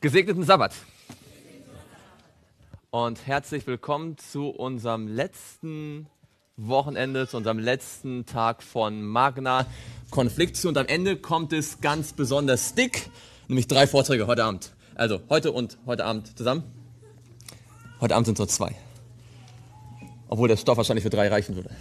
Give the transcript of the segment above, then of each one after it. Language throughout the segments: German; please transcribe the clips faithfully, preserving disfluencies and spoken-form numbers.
Gesegneten Sabbat und herzlich willkommen zu unserem letzten Wochenende, zu unserem letzten Tag von Magna Conflictio. Und am Ende kommt es ganz besonders dick, nämlich drei Vorträge heute Abend. Also heute und heute Abend zusammen. Heute Abend sind es nur zwei. Obwohl der Stoff wahrscheinlich für drei reichen würde.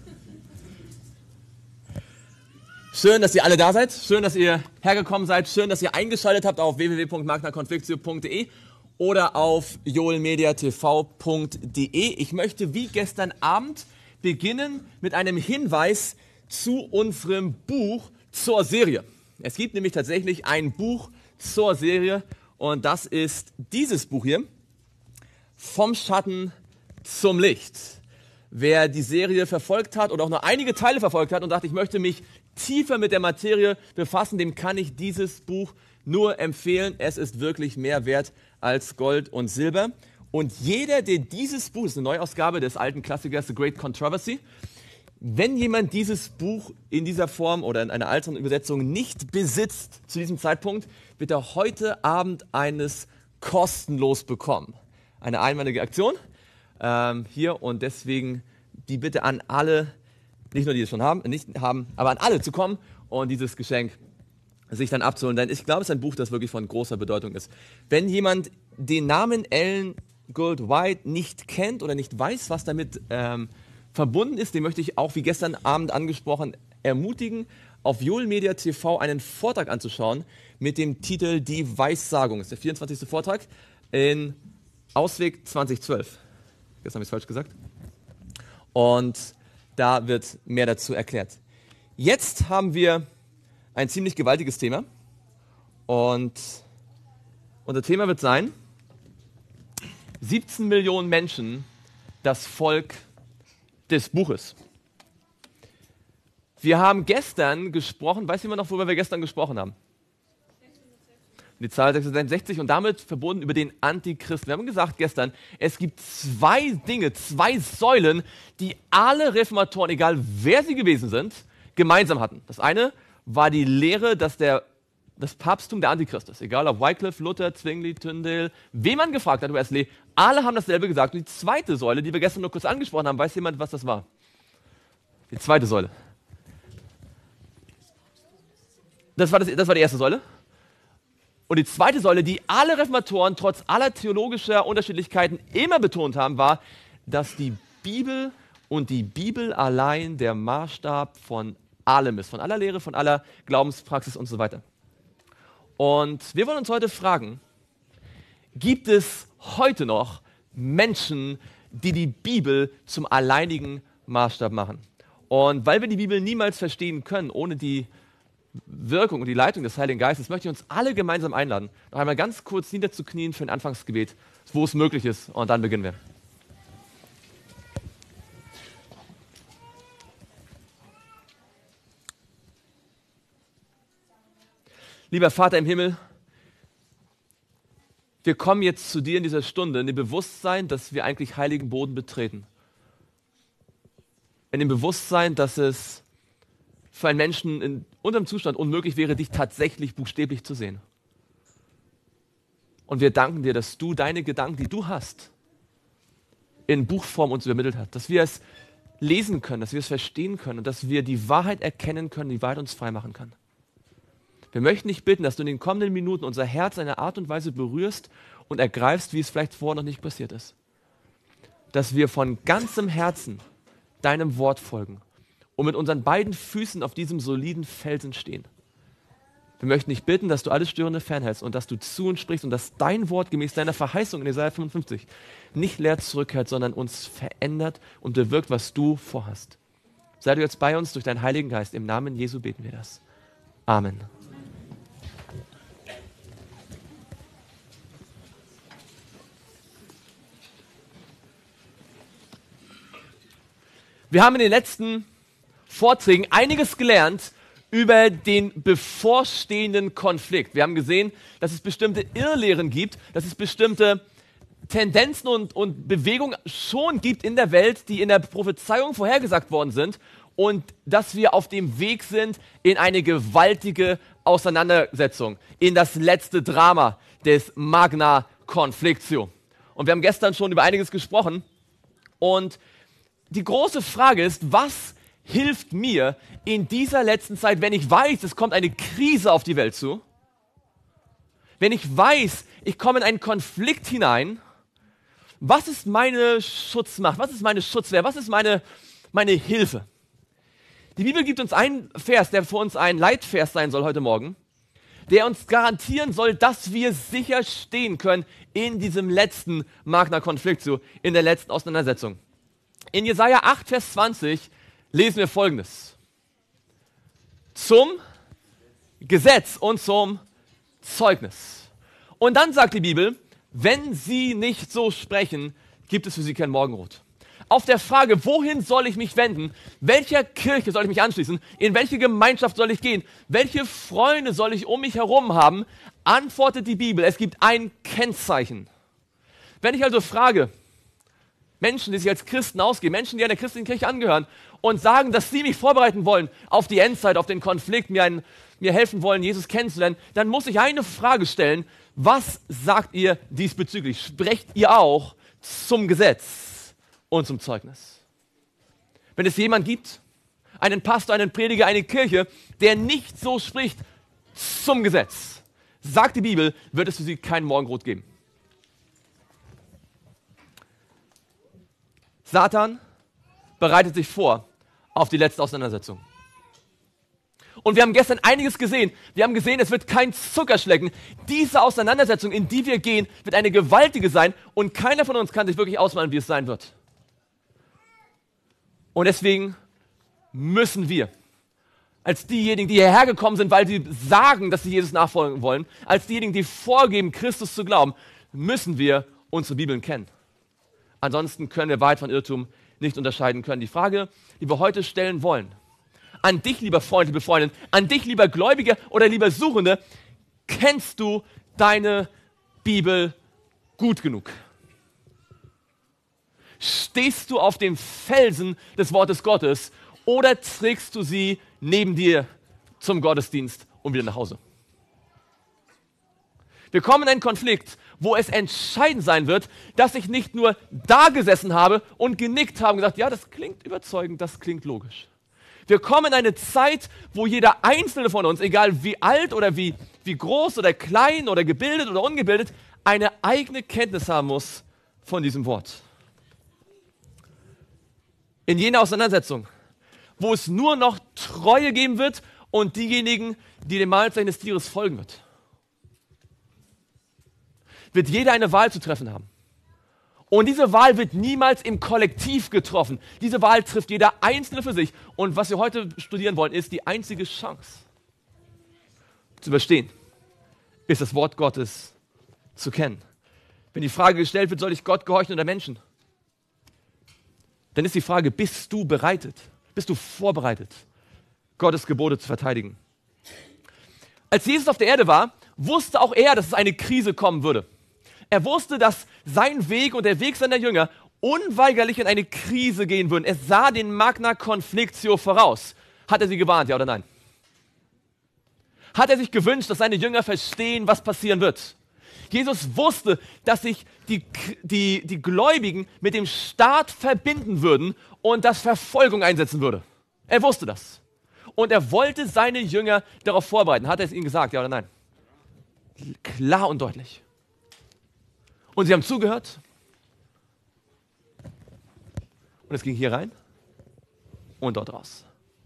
Schön, dass ihr alle da seid. Schön, dass ihr hergekommen seid. Schön, dass ihr eingeschaltet habt auf w w w punkt magna conflictio punkt d e oder auf joelmediatv punkt d e. Ich möchte wie gestern Abend beginnen mit einem Hinweis zu unserem Buch zur Serie. Es gibt nämlich tatsächlich ein Buch zur Serie und das ist dieses Buch hier, Vom Schatten zum Licht. Wer die Serie verfolgt hat oder auch nur einige Teile verfolgt hat und sagt, ich möchte mich tiefer mit der Materie befassen, dem kann ich dieses Buch nur empfehlen. Es ist wirklich mehr wert als Gold und Silber. Und jeder, der dieses Buch, das ist eine Neuausgabe des alten Klassikers The Great Controversy, wenn jemand dieses Buch in dieser Form oder in einer älteren Übersetzung nicht besitzt zu diesem Zeitpunkt, wird er heute Abend eines kostenlos bekommen. Eine einmalige Aktion ähm, hier und deswegen die Bitte an alle, nicht nur die es schon haben, nicht haben, aber an alle zu kommen und dieses Geschenk sich dann abzuholen. Denn ich glaube, es ist ein Buch, das wirklich von großer Bedeutung ist. Wenn jemand den Namen Ellen Gould White nicht kennt oder nicht weiß, was damit ähm, verbunden ist, den möchte ich auch, wie gestern Abend angesprochen, ermutigen, auf joelmediatv einen Vortrag anzuschauen mit dem Titel Die Weissagung. Das ist der vierundzwanzigste Vortrag in Ausweg zweitausendzwölf. Gestern habe ich es falsch gesagt. Und da wird mehr dazu erklärt. Jetzt haben wir ein ziemlich gewaltiges Thema. Und unser Thema wird sein, siebzehn Millionen Menschen, das Volk des Buches. Wir haben gestern gesprochen, weiß jemand noch, worüber wir gestern gesprochen haben? Die Zahl sechshundertsechzig und damit verbunden über den Antichristen. Wir haben gesagt gestern, es gibt zwei Dinge, zwei Säulen, die alle Reformatoren, egal wer sie gewesen sind, gemeinsam hatten. Das eine war die Lehre, dass der, das Papsttum der Antichrist ist. Egal ob Wycliffe, Luther, Zwingli, Tyndale, wen man gefragt hat, Wesley, alle haben dasselbe gesagt. Und die zweite Säule, die wir gestern nur kurz angesprochen haben, weiß jemand, was das war? Die zweite Säule. Das war, das, das war die erste Säule. Und die zweite Säule, die alle Reformatoren trotz aller theologischer Unterschiedlichkeiten immer betont haben, war, dass die Bibel und die Bibel allein der Maßstab von allem ist, von aller Lehre, von aller Glaubenspraxis und so weiter. Und wir wollen uns heute fragen, gibt es heute noch Menschen, die die Bibel zum alleinigen Maßstab machen? Und weil wir die Bibel niemals verstehen können, ohne die Wirkung und die Leitung des Heiligen Geistes, möchte ich uns alle gemeinsam einladen, noch einmal ganz kurz niederzuknien für ein Anfangsgebet, wo es möglich ist, und dann beginnen wir. Lieber Vater im Himmel, wir kommen jetzt zu dir in dieser Stunde in dem Bewusstsein, dass wir eigentlich heiligen Boden betreten. In dem Bewusstsein, dass es für einen Menschen in unserem Zustand unmöglich wäre, dich tatsächlich buchstäblich zu sehen. Und wir danken dir, dass du deine Gedanken, die du hast, in Buchform uns übermittelt hast, dass wir es lesen können, dass wir es verstehen können und dass wir die Wahrheit erkennen können, die Wahrheit uns frei machen kann. Wir möchten dich bitten, dass du in den kommenden Minuten unser Herz in einer Art und Weise berührst und ergreifst, wie es vielleicht vorher noch nicht passiert ist. Dass wir von ganzem Herzen deinem Wort folgen und mit unseren beiden Füßen auf diesem soliden Felsen stehen. Wir möchten dich bitten, dass du alles Störende fernhältst und dass du zu uns sprichst und dass dein Wort gemäß deiner Verheißung in Jesaja fünfundfünfzig nicht leer zurückkehrt, sondern uns verändert und bewirkt, was du vorhast. Sei du jetzt bei uns durch deinen Heiligen Geist. Im Namen Jesu beten wir das. Amen. Wir haben in den letzten Vorträgen einiges gelernt über den bevorstehenden Konflikt. Wir haben gesehen, dass es bestimmte Irrlehren gibt, dass es bestimmte Tendenzen und, und Bewegungen schon gibt in der Welt, die in der Prophezeiung vorhergesagt worden sind und dass wir auf dem Weg sind in eine gewaltige Auseinandersetzung, in das letzte Drama des Magna Conflictio. Und wir haben gestern schon über einiges gesprochen. Und die große Frage ist, was hilft mir in dieser letzten Zeit, wenn ich weiß, es kommt eine Krise auf die Welt zu? Wenn ich weiß, ich komme in einen Konflikt hinein, was ist meine Schutzmacht? Was ist meine Schutzwehr? Was ist meine, meine Hilfe? Die Bibel gibt uns einen Vers, der für uns ein Leitvers sein soll heute Morgen, der uns garantieren soll, dass wir sicher stehen können in diesem letzten Magna Conflictio, in der letzten Auseinandersetzung. In Jesaja acht, Vers zwanzig lesen wir Folgendes. Zum Gesetz und zum Zeugnis. Und dann sagt die Bibel, wenn sie nicht so sprechen, gibt es für sie kein Morgenrot. Auf der Frage, wohin soll ich mich wenden, welcher Kirche soll ich mich anschließen, in welche Gemeinschaft soll ich gehen, welche Freunde soll ich um mich herum haben, antwortet die Bibel, es gibt ein Kennzeichen. Wenn ich also frage, Menschen, die sich als Christen ausgeben, Menschen, die einer christlichen Kirche angehören und sagen, dass sie mich vorbereiten wollen auf die Endzeit, auf den Konflikt, mir, einen, mir helfen wollen, Jesus kennenzulernen, dann muss ich eine Frage stellen, was sagt ihr diesbezüglich? Sprecht ihr auch zum Gesetz und zum Zeugnis? Wenn es jemand gibt, einen Pastor, einen Prediger, eine Kirche, der nicht so spricht zum Gesetz, sagt die Bibel, wird es für sie kein Morgenrot geben. Satan bereitet sich vor auf die letzte Auseinandersetzung. Und wir haben gestern einiges gesehen. Wir haben gesehen, es wird kein Zuckerschlecken. Diese Auseinandersetzung, in die wir gehen, wird eine gewaltige sein und keiner von uns kann sich wirklich ausmalen, wie es sein wird. Und deswegen müssen wir, als diejenigen, die hierher gekommen sind, weil sie sagen, dass sie Jesus nachfolgen wollen, als diejenigen, die vorgeben, Christus zu glauben, müssen wir unsere Bibeln kennen. Ansonsten können wir Wahrheit von Irrtum nicht unterscheiden können. Die Frage, die wir heute stellen wollen, an dich, lieber Freund, liebe Freundin, an dich, lieber Gläubiger oder lieber Suchende, kennst du deine Bibel gut genug? Stehst du auf dem Felsen des Wortes Gottes oder trägst du sie neben dir zum Gottesdienst und wieder nach Hause? Wir kommen in einen Konflikt, wo es entscheidend sein wird, dass ich nicht nur da gesessen habe und genickt habe und gesagt, ja, das klingt überzeugend, das klingt logisch. Wir kommen in eine Zeit, wo jeder Einzelne von uns, egal wie alt oder wie, wie groß oder klein oder gebildet oder ungebildet, eine eigene Kenntnis haben muss von diesem Wort. In jener Auseinandersetzung, wo es nur noch Treue geben wird und diejenigen, die dem Mahlzeichen des Tieres folgen wird, wird jeder eine Wahl zu treffen haben. Und diese Wahl wird niemals im Kollektiv getroffen. Diese Wahl trifft jeder Einzelne für sich. Und was wir heute studieren wollen, ist die einzige Chance zu überstehen, ist das Wort Gottes zu kennen. Wenn die Frage gestellt wird, soll ich Gott gehorchen oder Menschen? Dann ist die Frage, bist du bereitet? Bist du vorbereitet, Gottes Gebote zu verteidigen? Als Jesus auf der Erde war, wusste auch er, dass es eine Krise kommen würde. Er wusste, dass sein Weg und der Weg seiner Jünger unweigerlich in eine Krise gehen würden. Er sah den Magna Conflictio voraus. Hat er sie gewarnt, ja oder nein? Hat er sich gewünscht, dass seine Jünger verstehen, was passieren wird? Jesus wusste, dass sich die, die, die Gläubigen mit dem Staat verbinden würden und dass Verfolgung einsetzen würde. Er wusste das. Und er wollte seine Jünger darauf vorbereiten. Hat er es ihnen gesagt, ja oder nein? Klar und deutlich. Und sie haben zugehört. Und es ging hier rein und dort raus.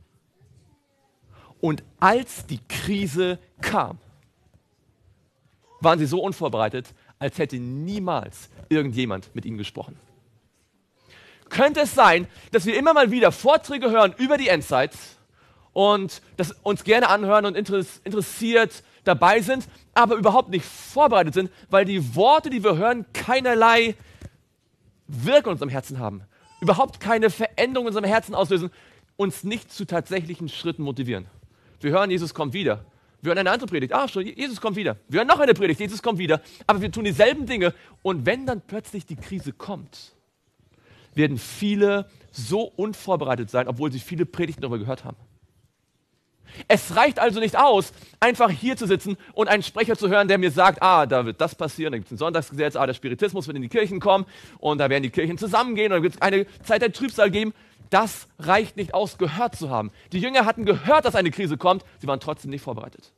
Und als die Krise kam, waren sie so unvorbereitet, als hätte niemals irgendjemand mit ihnen gesprochen. Könnte es sein, dass wir immer mal wieder Vorträge hören über die Endzeit und das uns gerne anhören und interessiert dabei sind, aber überhaupt nicht vorbereitet sind, weil die Worte, die wir hören, keinerlei Wirkung in unserem Herzen haben, überhaupt keine Veränderung in unserem Herzen auslösen, uns nicht zu tatsächlichen Schritten motivieren. Wir hören, Jesus kommt wieder. Wir hören eine andere Predigt, ah, schon, Jesus kommt wieder. Wir hören noch eine Predigt, Jesus kommt wieder. Aber wir tun dieselben Dinge und wenn dann plötzlich die Krise kommt, werden viele so unvorbereitet sein, obwohl sie viele Predigten darüber gehört haben. Es reicht also nicht aus, einfach hier zu sitzen und einen Sprecher zu hören, der mir sagt, ah, da wird das passieren, da gibt es ein Sonntagsgesetz, ah, der Spiritismus wird in die Kirchen kommen und da werden die Kirchen zusammengehen und da wird es eine Zeit der Trübsal geben. Das reicht nicht aus, gehört zu haben. Die Jünger hatten gehört, dass eine Krise kommt, sie waren trotzdem nicht vorbereitet.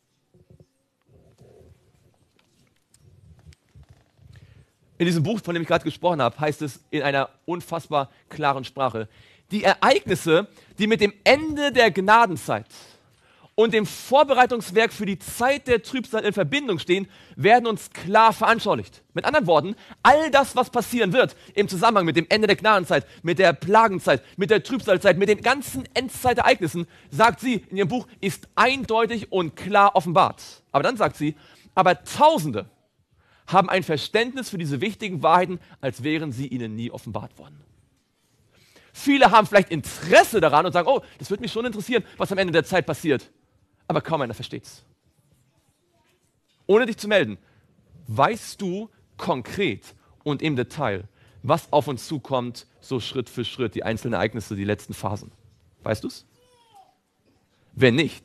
In diesem Buch, von dem ich gerade gesprochen habe, heißt es in einer unfassbar klaren Sprache, die Ereignisse, die mit dem Ende der Gnadenzeit und dem Vorbereitungswerk für die Zeit der Trübsal in Verbindung stehen, werden uns klar veranschaulicht. Mit anderen Worten, all das, was passieren wird im Zusammenhang mit dem Ende der Gnadenzeit, mit der Plagenzeit, mit der Trübsalzeit, mit den ganzen Endzeitereignissen, sagt sie in ihrem Buch, ist eindeutig und klar offenbart. Aber dann sagt sie, aber Tausende haben ein Verständnis für diese wichtigen Wahrheiten, als wären sie ihnen nie offenbart worden. Viele haben vielleicht Interesse daran und sagen, oh, das würde mich schon interessieren, was am Ende der Zeit passiert. Aber kaum einer versteht's. Ohne dich zu melden, weißt du konkret und im Detail, was auf uns zukommt, so Schritt für Schritt, die einzelnen Ereignisse, die letzten Phasen. Weißt du's? Wenn nicht,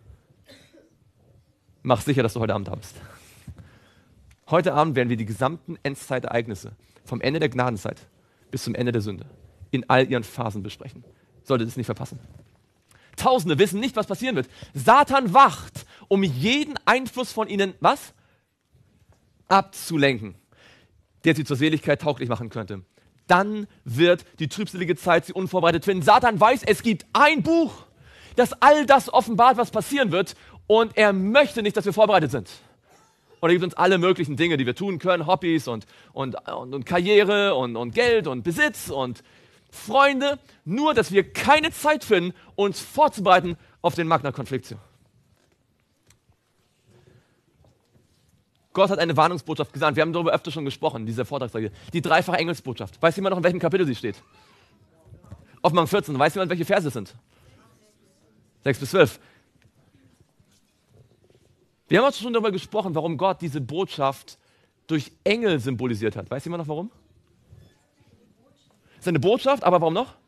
mach sicher, dass du heute Abend da bist. Heute Abend werden wir die gesamten Endzeitereignisse vom Ende der Gnadenzeit bis zum Ende der Sünde in all ihren Phasen besprechen. Solltet es nicht verpassen. Tausende wissen nicht, was passieren wird. Satan wacht, um jeden Einfluss von ihnen, was? Abzulenken, der sie zur Seligkeit tauglich machen könnte. Dann wird die trübselige Zeit sie unvorbereitet finden. Satan weiß, es gibt ein Buch, das all das offenbart, was passieren wird, und er möchte nicht, dass wir vorbereitet sind. Und er gibt uns alle möglichen Dinge, die wir tun können, Hobbys und, und, und, und Karriere und, und Geld und Besitz und Freunde, nur dass wir keine Zeit finden, uns vorzubereiten auf den Magna Conflictio. Gott hat eine Warnungsbotschaft gesandt. Wir haben darüber öfter schon gesprochen, in dieser Vortragsreihe. Die dreifache Engelsbotschaft. Weiß jemand noch, in welchem Kapitel sie steht? Offenbarung vierzehn. Weiß jemand, welche Verse es sind? sechs bis zwölf. Wir haben auch schon darüber gesprochen, warum Gott diese Botschaft durch Engel symbolisiert hat. Weiß jemand noch, warum? Das ist eine Botschaft, aber warum noch?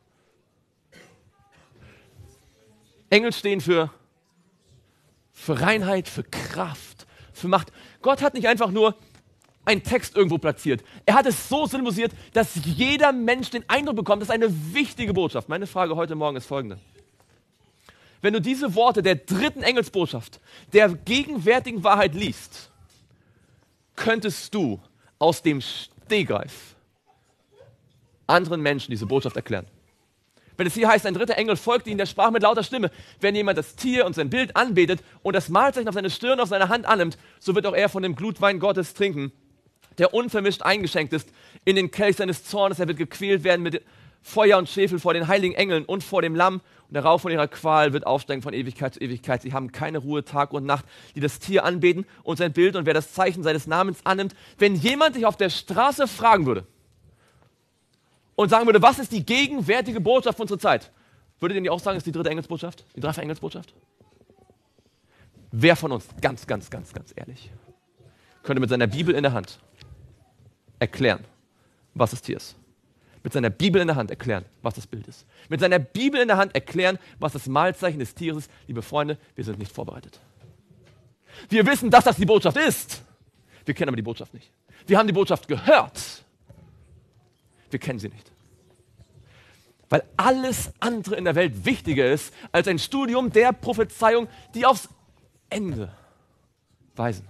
Engel stehen für, für Reinheit, für Kraft, für Macht. Gott hat nicht einfach nur einen Text irgendwo platziert. Er hat es so symbolisiert, dass jeder Mensch den Eindruck bekommt, das ist eine wichtige Botschaft. Meine Frage heute Morgen ist folgende. Wenn du diese Worte der dritten Engelsbotschaft, der gegenwärtigen Wahrheit liest, könntest du aus dem Stegreif anderen Menschen diese Botschaft erklären. Wenn es hier heißt, ein dritter Engel folgte ihnen, der sprach mit lauter Stimme, wenn jemand das Tier und sein Bild anbetet und das Mahlzeichen auf seine Stirn, auf seine Hand annimmt, so wird auch er von dem Glutwein Gottes trinken, der unvermischt eingeschenkt ist in den Kelch seines Zornes. Er wird gequält werden mit Feuer und Schwefel vor den heiligen Engeln und vor dem Lamm. Und der Rauch von ihrer Qual wird aufsteigen von Ewigkeit zu Ewigkeit. Sie haben keine Ruhe Tag und Nacht, die das Tier anbeten und sein Bild und wer das Zeichen seines Namens annimmt. Wenn jemand dich auf der Straße fragen würde und sagen würde, was ist die gegenwärtige Botschaft unserer Zeit, würdet ihr nicht auch sagen, ist die dritte Engelsbotschaft? Die dreifache Engelsbotschaft? Wer von uns, ganz, ganz, ganz, ganz ehrlich, könnte mit seiner Bibel in der Hand erklären, was das Tier ist? Mit seiner Bibel in der Hand erklären, was das Bild ist. Mit seiner Bibel in der Hand erklären, was das Mahlzeichen des Tieres ist. Liebe Freunde, wir sind nicht vorbereitet. Wir wissen, dass das die Botschaft ist. Wir kennen aber die Botschaft nicht. Wir haben die Botschaft gehört. Wir kennen sie nicht. Weil alles andere in der Welt wichtiger ist als ein Studium der Prophezeiung, die aufs Ende weisen.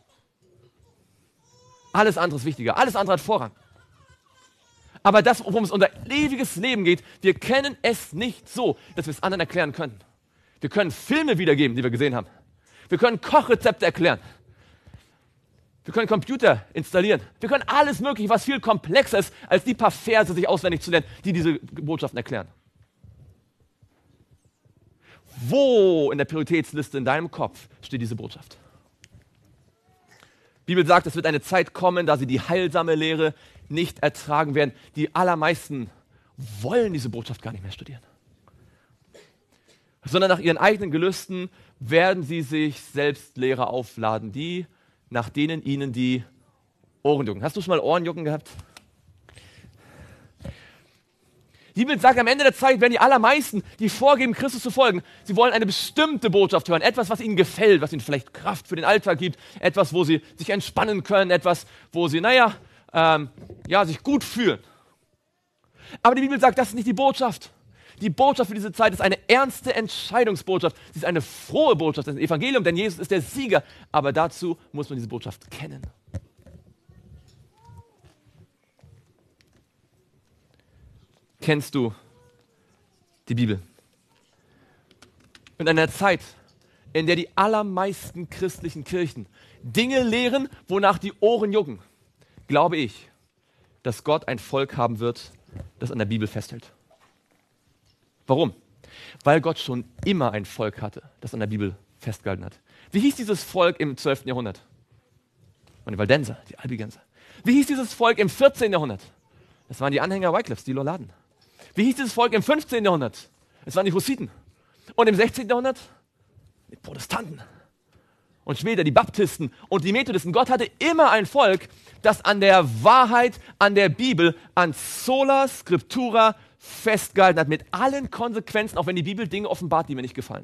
Alles andere ist wichtiger. Alles andere hat Vorrang. Aber das, worum es unser ewiges Leben geht, wir kennen es nicht so, dass wir es anderen erklären können. Wir können Filme wiedergeben, die wir gesehen haben. Wir können Kochrezepte erklären. Wir können Computer installieren. Wir können alles Mögliche, was viel komplexer ist, als die paar Verse sich auswendig zu lernen, die diese Botschaften erklären. Wo in der Prioritätsliste in deinem Kopf steht diese Botschaft? Die Bibel sagt, es wird eine Zeit kommen, da sie die heilsame Lehre nicht ertragen werden. Die allermeisten wollen diese Botschaft gar nicht mehr studieren. Sondern nach ihren eigenen Gelüsten werden sie sich selbst Lehrer aufladen, die, nach denen ihnen die Ohren jucken. Hast du schon mal Ohrenjucken gehabt? Die Bibel sagt, am Ende der Zeit werden die allermeisten, die vorgeben, Christus zu folgen, sie wollen eine bestimmte Botschaft hören, etwas, was ihnen gefällt, was ihnen vielleicht Kraft für den Alltag gibt, etwas, wo sie sich entspannen können, etwas, wo sie, naja, ähm, ja, sich gut fühlen. Aber die Bibel sagt, das ist nicht die Botschaft. Die Botschaft für diese Zeit ist eine ernste Entscheidungsbotschaft. Sie ist eine frohe Botschaft, das ist ein Evangelium, denn Jesus ist der Sieger. Aber dazu muss man diese Botschaft kennen. Kennst du die Bibel? In einer Zeit, in der die allermeisten christlichen Kirchen Dinge lehren, wonach die Ohren jucken, glaube ich, dass Gott ein Volk haben wird, das an der Bibel festhält. Warum? Weil Gott schon immer ein Volk hatte, das an der Bibel festgehalten hat. Wie hieß dieses Volk im zwölften Jahrhundert? Die Waldenser, die Albigenser. Wie hieß dieses Volk im vierzehnten Jahrhundert? Das waren die Anhänger Wyclifs, die Loladen. Wie hieß dieses Volk im fünfzehnten Jahrhundert? Es waren die Hussiten. Und im sechzehnten Jahrhundert? Die Protestanten. Und später die Baptisten und die Methodisten. Gott hatte immer ein Volk, das an der Wahrheit, an der Bibel, an Sola Scriptura festgehalten hat. Mit allen Konsequenzen, auch wenn die Bibel Dinge offenbart, die mir nicht gefallen.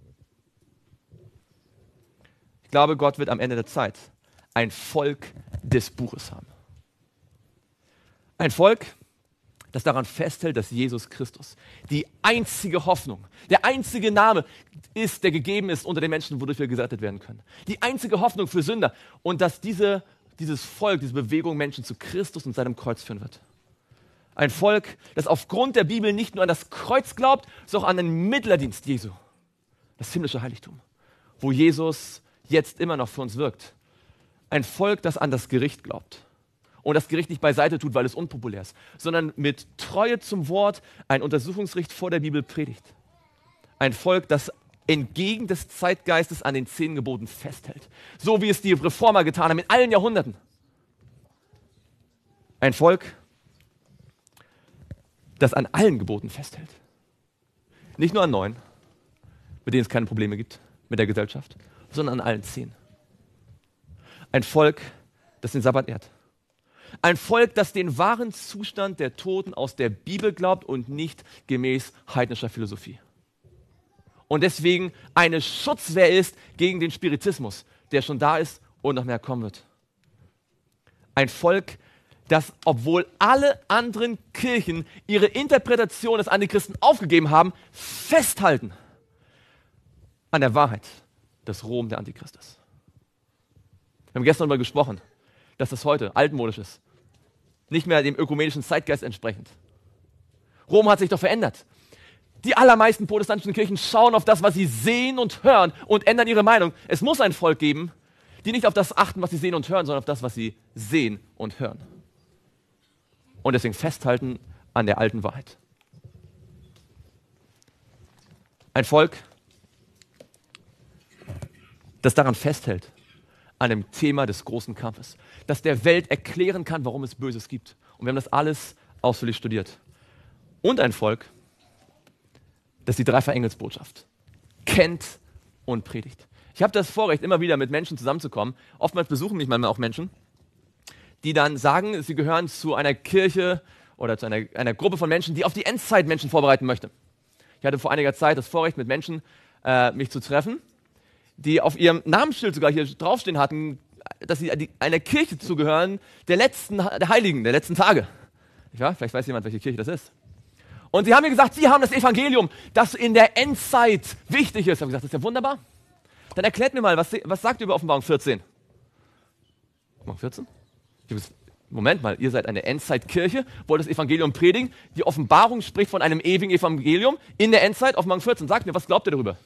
Ich glaube, Gott wird am Ende der Zeit ein Volk des Buches haben. Ein Volk, das daran festhält, dass Jesus Christus die einzige Hoffnung, der einzige Name ist, der gegeben ist unter den Menschen, wodurch wir gerettet werden können. Die einzige Hoffnung für Sünder und dass diese, dieses Volk, diese Bewegung Menschen zu Christus und seinem Kreuz führen wird. Ein Volk, das aufgrund der Bibel nicht nur an das Kreuz glaubt, sondern auch an den Mittlerdienst Jesu, das himmlische Heiligtum, wo Jesus jetzt immer noch für uns wirkt. Ein Volk, das an das Gericht glaubt. Und das Gericht nicht beiseite tut, weil es unpopulär ist, sondern mit Treue zum Wort ein Untersuchungsgericht vor der Bibel predigt. Ein Volk, das entgegen des Zeitgeistes an den zehn Geboten festhält. So wie es die Reformer getan haben in allen Jahrhunderten. Ein Volk, das an allen Geboten festhält. Nicht nur an neun, mit denen es keine Probleme gibt mit der Gesellschaft, sondern an allen zehn. Ein Volk, das den Sabbat ehrt. Ein Volk, das den wahren Zustand der Toten aus der Bibel glaubt und nicht gemäß heidnischer Philosophie. Und deswegen eine Schutzwehr ist gegen den Spiritismus, der schon da ist und noch mehr kommen wird. Ein Volk, das, obwohl alle anderen Kirchen ihre Interpretation des Antichristen aufgegeben haben, festhalten an der Wahrheit, dass Rom der Antichrist ist. Wir haben gestern darüber gesprochen, dass das heute altmodisch ist. Nicht mehr dem ökumenischen Zeitgeist entsprechend. Rom hat sich doch verändert. Die allermeisten protestantischen Kirchen schauen auf das, was sie sehen und hören und ändern ihre Meinung. Es muss ein Volk geben, die nicht auf das achten, was sie sehen und hören, sondern auf das, was sie sehen und hören. Und deswegen festhalten an der alten Wahrheit. Ein Volk, das daran festhält, an dem Thema des großen Kampfes, das der Welt erklären kann, warum es Böses gibt. Und wir haben das alles ausführlich studiert. Und ein Volk, das die Dreifach-Engelsbotschaft kennt und predigt. Ich habe das Vorrecht, immer wieder mit Menschen zusammenzukommen. Oftmals besuchen mich manchmal auch Menschen, die dann sagen, sie gehören zu einer Kirche oder zu einer, einer Gruppe von Menschen, die auf die Endzeit Menschen vorbereiten möchte. Ich hatte vor einiger Zeit das Vorrecht, mit Menschen äh, mich zu treffen, die auf ihrem Namensschild sogar hier draufstehen hatten, dass sie einer Kirche zugehören, der letzten, der Heiligen, der letzten Tage. Ja, vielleicht weiß jemand, welche Kirche das ist. Und sie haben mir gesagt, sie haben das Evangelium, das in der Endzeit wichtig ist. Ich habe gesagt, das ist ja wunderbar. Dann erklärt mir mal, was, was sagt ihr über Offenbarung vierzehn? Offenbarung vierzehn? Moment mal, ihr seid eine Endzeitkirche, wollt das Evangelium predigen. Die Offenbarung spricht von einem ewigen Evangelium in der Endzeit. Offenbarung vierzehn, sagt mir, was glaubt ihr darüber?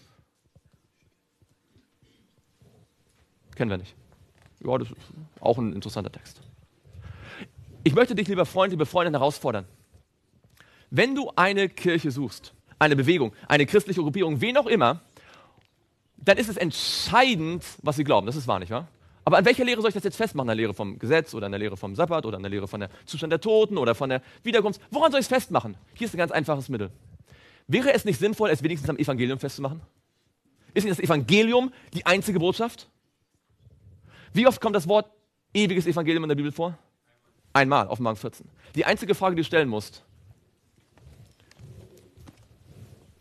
Kennen wir nicht. Ja, das ist auch ein interessanter Text. Ich möchte dich, lieber Freund, liebe Freundin, herausfordern. Wenn du eine Kirche suchst, eine Bewegung, eine christliche Gruppierung, wen auch immer, dann ist es entscheidend, was sie glauben. Das ist wahr, nicht wahr? Aber an welcher Lehre soll ich das jetzt festmachen? An der Lehre vom Gesetz oder an der Lehre vom Sabbat oder an der Lehre von der Zustand der Toten oder von der Wiederkunft? Woran soll ich es festmachen? Hier ist ein ganz einfaches Mittel. Wäre es nicht sinnvoll, es wenigstens am Evangelium festzumachen? Ist nicht das Evangelium die einzige Botschaft? Wie oft kommt das Wort ewiges Evangelium in der Bibel vor? Einmal, Offenbarung vierzehn. Die einzige Frage, die du stellen musst,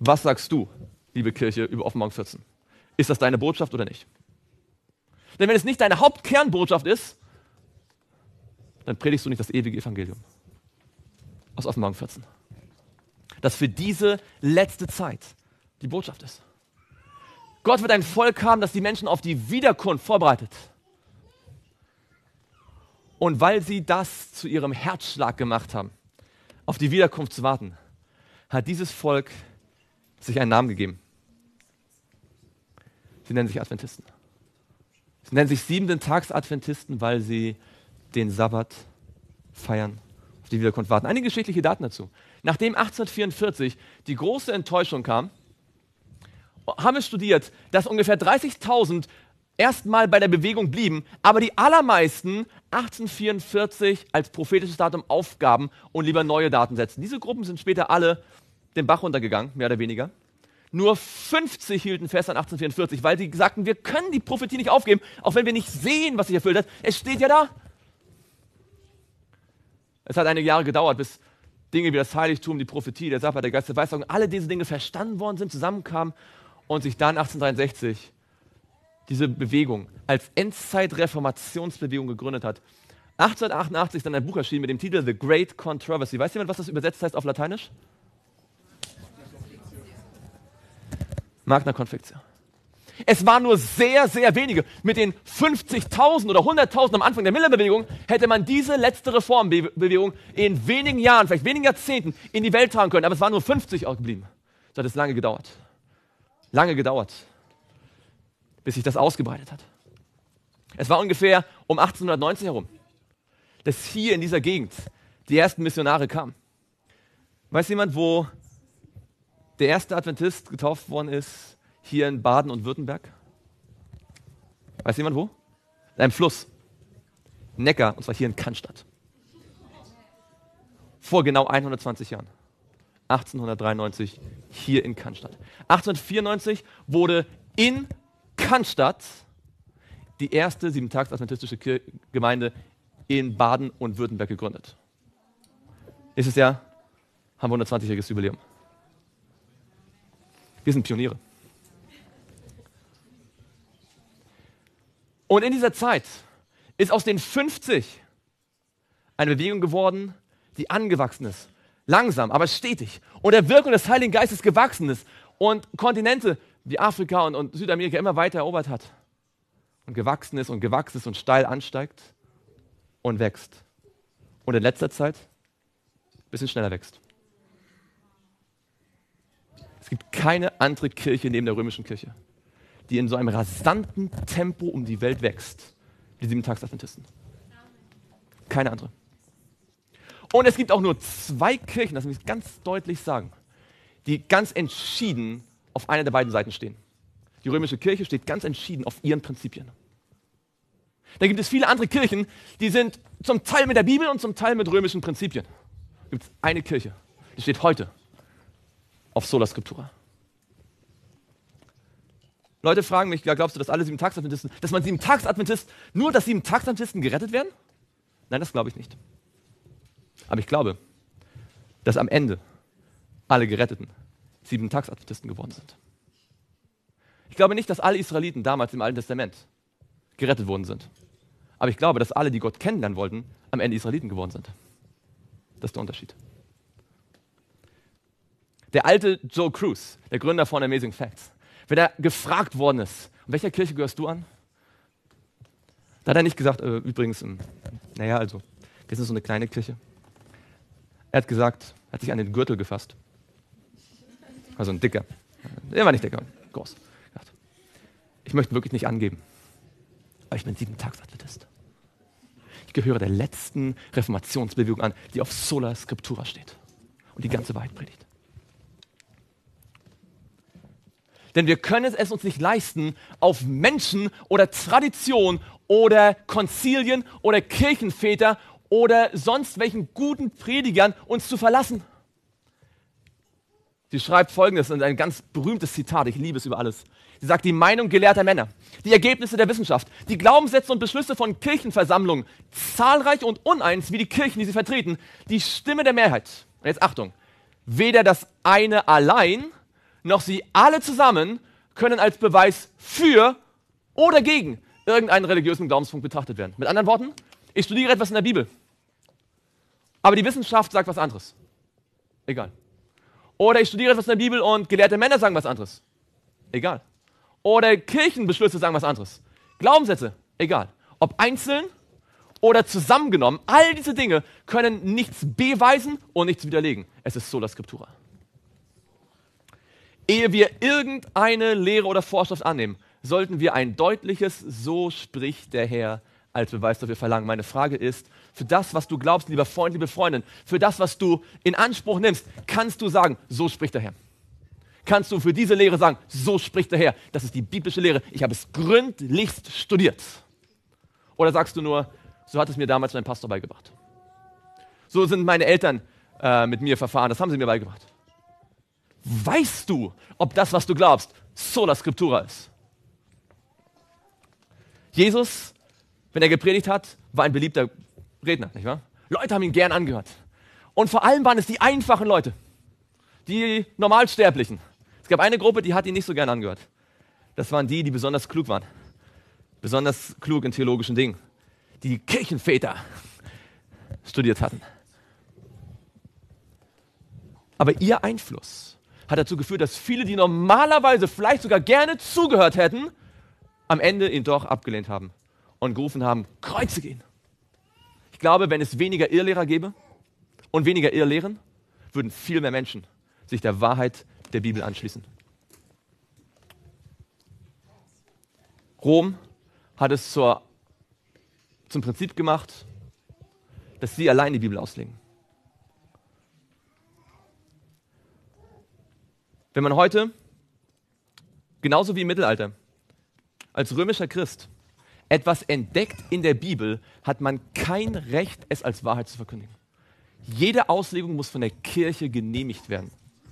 Was sagst du, liebe Kirche, über Offenbarung vierzehn? Ist das deine Botschaft oder nicht? Denn wenn es nicht deine Hauptkernbotschaft ist, dann predigst du nicht das ewige Evangelium aus Offenbarung vierzehn. Das für diese letzte Zeit die Botschaft ist. Gott wird ein Volk haben, das die Menschen auf die Wiederkunft vorbereitet. Und weil sie das zu ihrem Herzschlag gemacht haben, auf die Wiederkunft zu warten, hat dieses Volk sich einen Namen gegeben. Sie nennen sich Adventisten. Sie nennen sich Siebenten-Tags-Adventisten, weil sie den Sabbat feiern, auf die Wiederkunft warten. Einige geschichtliche Daten dazu. Nachdem achtzehnhundertvierundvierzig die große Enttäuschung kam, haben wir studiert, dass ungefähr dreißigtausend erstmal bei der Bewegung blieben, aber die allermeisten achtzehnhundertvierundvierzig als prophetisches Datum aufgaben und lieber neue Daten setzten. Diese Gruppen sind später alle den Bach runtergegangen, mehr oder weniger. Nur fünfzig hielten fest an achtzehnhundertvierundvierzig, weil sie sagten, wir können die Prophetie nicht aufgeben, auch wenn wir nicht sehen, was sich erfüllt hat. Es steht ja da. Es hat einige Jahre gedauert, bis Dinge wie das Heiligtum, die Prophetie, der Sabbat, der Geist der Weissagung, alle diese Dinge verstanden worden sind, zusammenkamen und sich dann achtzehnhundertdreiundsechzig diese Bewegung als Endzeit-Reformationsbewegung gegründet hat. achtzehnhundertachtundachtzig ist dann ein Buch erschienen mit dem Titel The Great Controversy. Weiß jemand, was das übersetzt heißt auf Lateinisch? Magna Conficio. Es waren nur sehr, sehr wenige. Mit den fünfzigtausend oder hunderttausend am Anfang der Millerbewegung hätte man diese letzte Reformbewegung in wenigen Jahren, vielleicht wenigen Jahrzehnten in die Welt tragen können. Aber es waren nur fünfzig auch geblieben. Das hat es lange gedauert. Lange gedauert, bis sich das ausgebreitet hat. Es war ungefähr um achtzehnhundertneunzig herum, dass hier in dieser Gegend die ersten Missionare kamen. Weiß jemand, wo der erste Adventist getauft worden ist? Hier in Baden und Württemberg? Weiß jemand wo? In einem Fluss. Neckar, und zwar hier in Cannstatt. Vor genau hundertzwanzig Jahren. achtzehnhundertdreiundneunzig hier in Cannstatt. achtzehnhundertvierundneunzig wurde in Cannstatt die erste siebentags-adventistische Kir- Gemeinde in Baden und Württemberg gegründet. Nächstes Jahr haben wir hundertzwanzigjähriges Jubiläum. Wir sind Pioniere. Und in dieser Zeit ist aus den fünfzig eine Bewegung geworden, die angewachsen ist. Langsam, aber stetig. Und der Wirkung des Heiligen Geistes gewachsen ist. Und Kontinente wie Afrika und, und Südamerika immer weiter erobert hat. Und gewachsen ist und gewachsen ist und steil ansteigt und wächst. Und in letzter Zeit ein bisschen schneller wächst. Es gibt keine andere Kirche neben der römischen Kirche, die in so einem rasanten Tempo um die Welt wächst, wie die Siebentags-Adventisten. Keine andere. Und es gibt auch nur zwei Kirchen, das muss ich ganz deutlich sagen, die ganz entschieden auf einer der beiden Seiten stehen. Die römische Kirche steht ganz entschieden auf ihren Prinzipien. Dann gibt es viele andere Kirchen, die sind zum Teil mit der Bibel und zum Teil mit römischen Prinzipien. Es gibt eine Kirche, die steht heute auf Sola Scriptura. Leute fragen mich, ja, glaubst du, dass alle Sieben-Tags-Adventisten, dass man Sieben-Tags-Adventist, nur dass Sieben-Tags-Adventisten gerettet werden? Nein, das glaube ich nicht. Aber ich glaube, dass am Ende alle Geretteten Sieben-Tags-Adventisten geworden sind. Ich glaube nicht, dass alle Israeliten damals im Alten Testament gerettet worden sind. Aber ich glaube, dass alle, die Gott kennenlernen wollten, am Ende Israeliten geworden sind. Das ist der Unterschied. Der alte Joe Cruz, der Gründer von Amazing Facts, wenn er gefragt worden ist, in welcher Kirche gehörst du an? Da hat er nicht gesagt, äh, übrigens, ähm, naja, also, wir sind so eine kleine Kirche. Er hat gesagt, er hat sich an den Gürtel gefasst. Also ein dicker. Der war nicht dicker, groß. Ich möchte wirklich nicht angeben, aber ich bin Sieben-Tags-Adventist. Ich gehöre der letzten Reformationsbewegung an, die auf Sola Scriptura steht und die ganze Wahrheit predigt. Denn wir können es uns nicht leisten, auf Menschen oder Tradition oder Konzilien oder Kirchenväter oder sonst welchen guten Predigern uns zu verlassen. Sie schreibt Folgendes, und ein ganz berühmtes Zitat, ich liebe es über alles. Sie sagt, die Meinung gelehrter Männer, die Ergebnisse der Wissenschaft, die Glaubenssätze und Beschlüsse von Kirchenversammlungen, zahlreich und uneins wie die Kirchen, die sie vertreten, die Stimme der Mehrheit. Und jetzt Achtung, weder das eine allein noch sie alle zusammen können als Beweis für oder gegen irgendeinen religiösen Glaubenspunkt betrachtet werden. Mit anderen Worten, ich studiere etwas in der Bibel, aber die Wissenschaft sagt was anderes. Egal. Oder ich studiere etwas in der Bibel und gelehrte Männer sagen was anderes. Egal. Oder Kirchenbeschlüsse sagen was anderes. Glaubenssätze, egal. Ob einzeln oder zusammengenommen, all diese Dinge können nichts beweisen und nichts widerlegen. Es ist sola scriptura. Ehe wir irgendeine Lehre oder Vorschrift annehmen, sollten wir ein deutliches "So spricht der Herr" als Beweis dafür verlangen. Meine Frage ist, für das, was du glaubst, lieber Freund, liebe Freundin, für das, was du in Anspruch nimmst, kannst du sagen, so spricht der Herr. Kannst du für diese Lehre sagen, so spricht der Herr. Das ist die biblische Lehre. Ich habe es gründlichst studiert. Oder sagst du nur, so hat es mir damals mein Pastor beigebracht. So sind meine Eltern äh, mit mir verfahren. Das haben sie mir beigebracht. Weißt du, ob das, was du glaubst, sola scriptura ist? Jesus, wenn er gepredigt hat, war ein beliebter Redner, nicht wahr? Leute haben ihn gern angehört. Und vor allem waren es die einfachen Leute, die Normalsterblichen. Es gab eine Gruppe, die hat ihn nicht so gern angehört. Das waren die, die besonders klug waren. Besonders klug in theologischen Dingen. Die Kirchenväter studiert hatten. Aber ihr Einfluss hat dazu geführt, dass viele, die normalerweise vielleicht sogar gerne zugehört hätten, am Ende ihn doch abgelehnt haben und gerufen haben, Kreuze gehen. Ich glaube, wenn es weniger Irrlehrer gäbe und weniger Irrlehren, würden viel mehr Menschen sich der Wahrheit der Bibel anschließen. Rom hat es zur, zum Prinzip gemacht, dass sie allein die Bibel auslegen. Wenn man heute, genauso wie im Mittelalter, als römischer Christ etwas entdeckt in der Bibel, hat man kein Recht, es als Wahrheit zu verkündigen. Jede Auslegung muss von der Kirche genehmigt werden.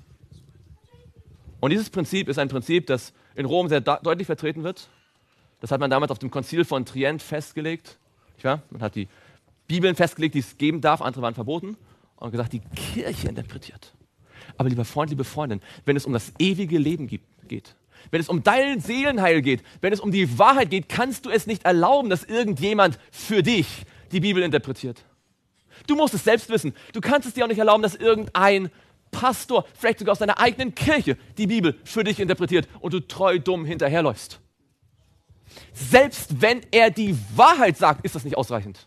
Und dieses Prinzip ist ein Prinzip, das in Rom sehr deutlich vertreten wird. Das hat man damals auf dem Konzil von Trient festgelegt. Ja, man hat die Bibeln festgelegt, die es geben darf, andere waren verboten. Und gesagt, die Kirche interpretiert. Aber lieber Freund, liebe Freundin, wenn es um das ewige Leben geht, wenn es um dein Seelenheil geht, wenn es um die Wahrheit geht, kannst du es nicht erlauben, dass irgendjemand für dich die Bibel interpretiert. Du musst es selbst wissen. Du kannst es dir auch nicht erlauben, dass irgendein Pastor, vielleicht sogar aus deiner eigenen Kirche, die Bibel für dich interpretiert und du treu dumm hinterherläufst. Selbst wenn er die Wahrheit sagt, ist das nicht ausreichend.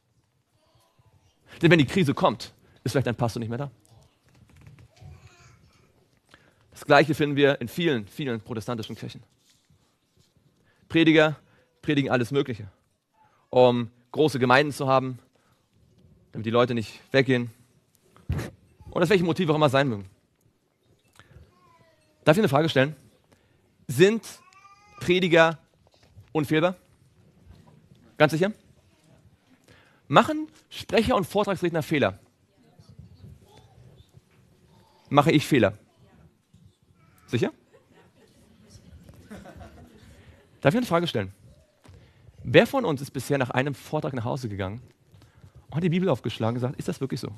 Denn wenn die Krise kommt, ist vielleicht dein Pastor nicht mehr da. Das Gleiche finden wir in vielen, vielen protestantischen Kirchen. Prediger predigen alles Mögliche, um große Gemeinden zu haben, damit die Leute nicht weggehen. Und aus welchen Motiven auch immer sein mögen. Darf ich eine Frage stellen? Sind Prediger unfehlbar? Ganz sicher? Machen Sprecher und Vortragsredner Fehler? Mache ich Fehler? Sicher? Darf ich eine Frage stellen? Wer von uns ist bisher nach einem Vortrag nach Hause gegangen und hat die Bibel aufgeschlagen und gesagt, ist das wirklich so?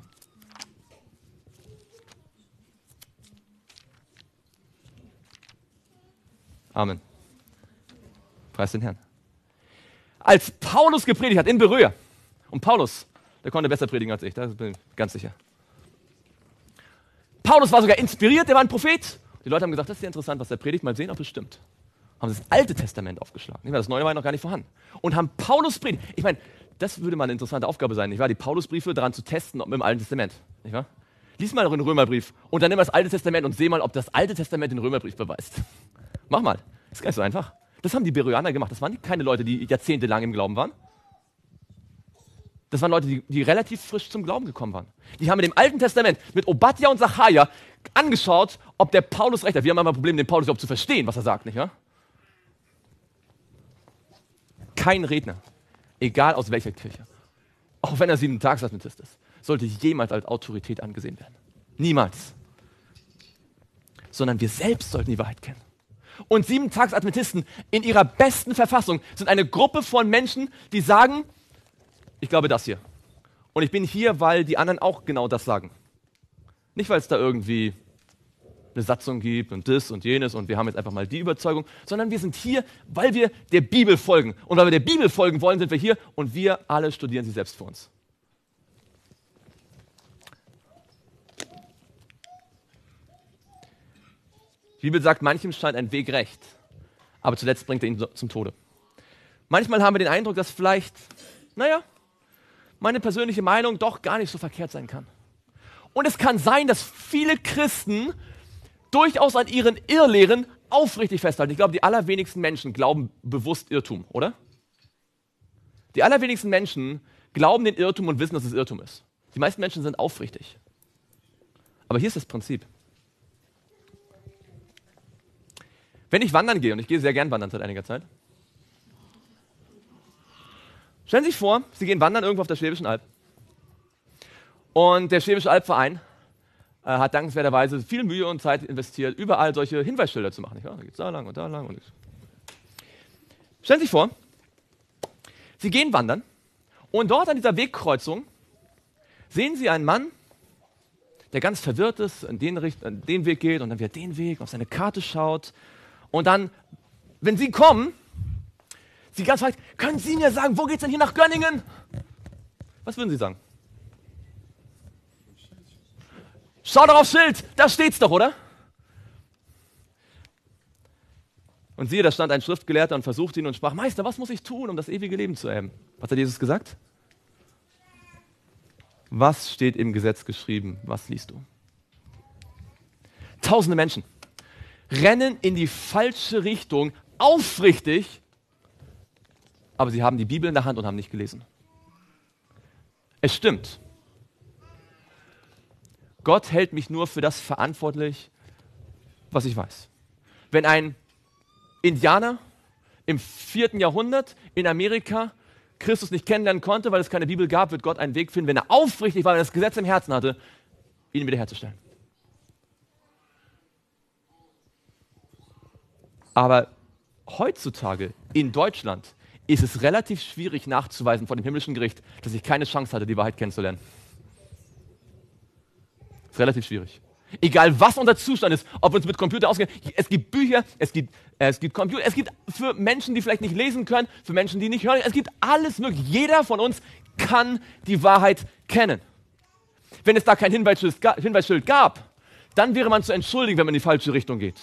Amen. Preis den Herrn. Als Paulus gepredigt hat in Beröa, und Paulus, der konnte besser predigen als ich, da bin ich ganz sicher. Paulus war sogar inspiriert, der war ein Prophet. Die Leute haben gesagt, das ist ja interessant, was er predigt, mal sehen, ob es stimmt. Haben das Alte Testament aufgeschlagen. Das Neue war noch gar nicht vorhanden. Und haben Paulus predigt. Ich meine, das würde mal eine interessante Aufgabe sein, nicht wahr? Die Paulusbriefe daran zu testen, ob mit dem Alten Testament. Nicht wahr? Lies mal den Römerbrief und dann nimm das Alte Testament und seh mal, ob das Alte Testament den Römerbrief beweist. Mach mal. Das ist gar nicht so einfach. Das haben die Beroeaner gemacht. Das waren keine Leute, die jahrzehntelang im Glauben waren. Das waren Leute, die, die relativ frisch zum Glauben gekommen waren. Die haben mit dem Alten Testament, mit Obadja und Sacharja angeschaut, ob der Paulus recht hat. Wir haben immer ein Problem, den Paulus überhaupt zu verstehen, was er sagt, nicht wahr? Kein Redner, egal aus welcher Kirche, auch wenn er Sieben-Tags-Adventist ist, sollte jemals als Autorität angesehen werden. Niemals. Sondern wir selbst sollten die Wahrheit kennen. Und Sieben-Tags-Adventisten in ihrer besten Verfassung sind eine Gruppe von Menschen, die sagen, ich glaube das hier. Und ich bin hier, weil die anderen auch genau das sagen. Nicht, weil es da irgendwie eine Satzung gibt und das und jenes und wir haben jetzt einfach mal die Überzeugung, sondern wir sind hier, weil wir der Bibel folgen. Und weil wir der Bibel folgen wollen, sind wir hier und wir alle studieren sie selbst für uns. Die Bibel sagt, manchem scheint ein Weg recht, aber zuletzt bringt er ihn zum Tode. Manchmal haben wir den Eindruck, dass vielleicht, naja, meine persönliche Meinung doch gar nicht so verkehrt sein kann. Und es kann sein, dass viele Christen durchaus an ihren Irrlehren aufrichtig festhalten. Ich glaube, die allerwenigsten Menschen glauben bewusst Irrtum, oder? Die allerwenigsten Menschen glauben den Irrtum und wissen, dass es Irrtum ist. Die meisten Menschen sind aufrichtig. Aber hier ist das Prinzip. Wenn ich wandern gehe, und ich gehe sehr gern wandern seit einiger Zeit, stellen Sie sich vor, Sie gehen wandern irgendwo auf der Schwäbischen Alb. Und der Schwäbische Albverein äh, hat dankenswerterweise viel Mühe und Zeit investiert, überall solche Hinweisschilder zu machen. Ja, da geht es da lang und da lang. Und stellen Sie sich vor, Sie gehen wandern und dort an dieser Wegkreuzung sehen Sie einen Mann, der ganz verwirrt ist, an den, Richt an den Weg geht und dann wieder den Weg, auf seine Karte schaut. Und dann, wenn Sie kommen, Sie ganz fragt, können Sie mir sagen, wo geht es denn hier nach Gönningen? Was würden Sie sagen? Schau doch aufs Schild, da steht's doch, oder? Und siehe, da stand ein Schriftgelehrter und versuchte ihn und sprach, Meister, was muss ich tun, um das ewige Leben zu erben? Was hat Jesus gesagt? Was steht im Gesetz geschrieben? Was liest du? Tausende Menschen rennen in die falsche Richtung, aufrichtig, aber sie haben die Bibel in der Hand und haben nicht gelesen. Es stimmt. Gott hält mich nur für das verantwortlich, was ich weiß. Wenn ein Indianer im vierten Jahrhundert in Amerika Christus nicht kennenlernen konnte, weil es keine Bibel gab, wird Gott einen Weg finden, wenn er aufrichtig war, wenn er das Gesetz im Herzen hatte, ihn wiederherzustellen. Aber heutzutage in Deutschland ist es relativ schwierig nachzuweisen vor dem himmlischen Gericht, dass ich keine Chance hatte, die Wahrheit kennenzulernen. Das ist relativ schwierig. Egal was unser Zustand ist, ob wir uns mit Computer auskennen, es gibt Bücher, es gibt, äh, es gibt Computer, es gibt für Menschen, die vielleicht nicht lesen können, für Menschen, die nicht hören, es gibt alles mögliche. Jeder von uns kann die Wahrheit kennen. Wenn es da kein Hinweisschild, Hinweisschild gab, dann wäre man zu entschuldigen, wenn man in die falsche Richtung geht.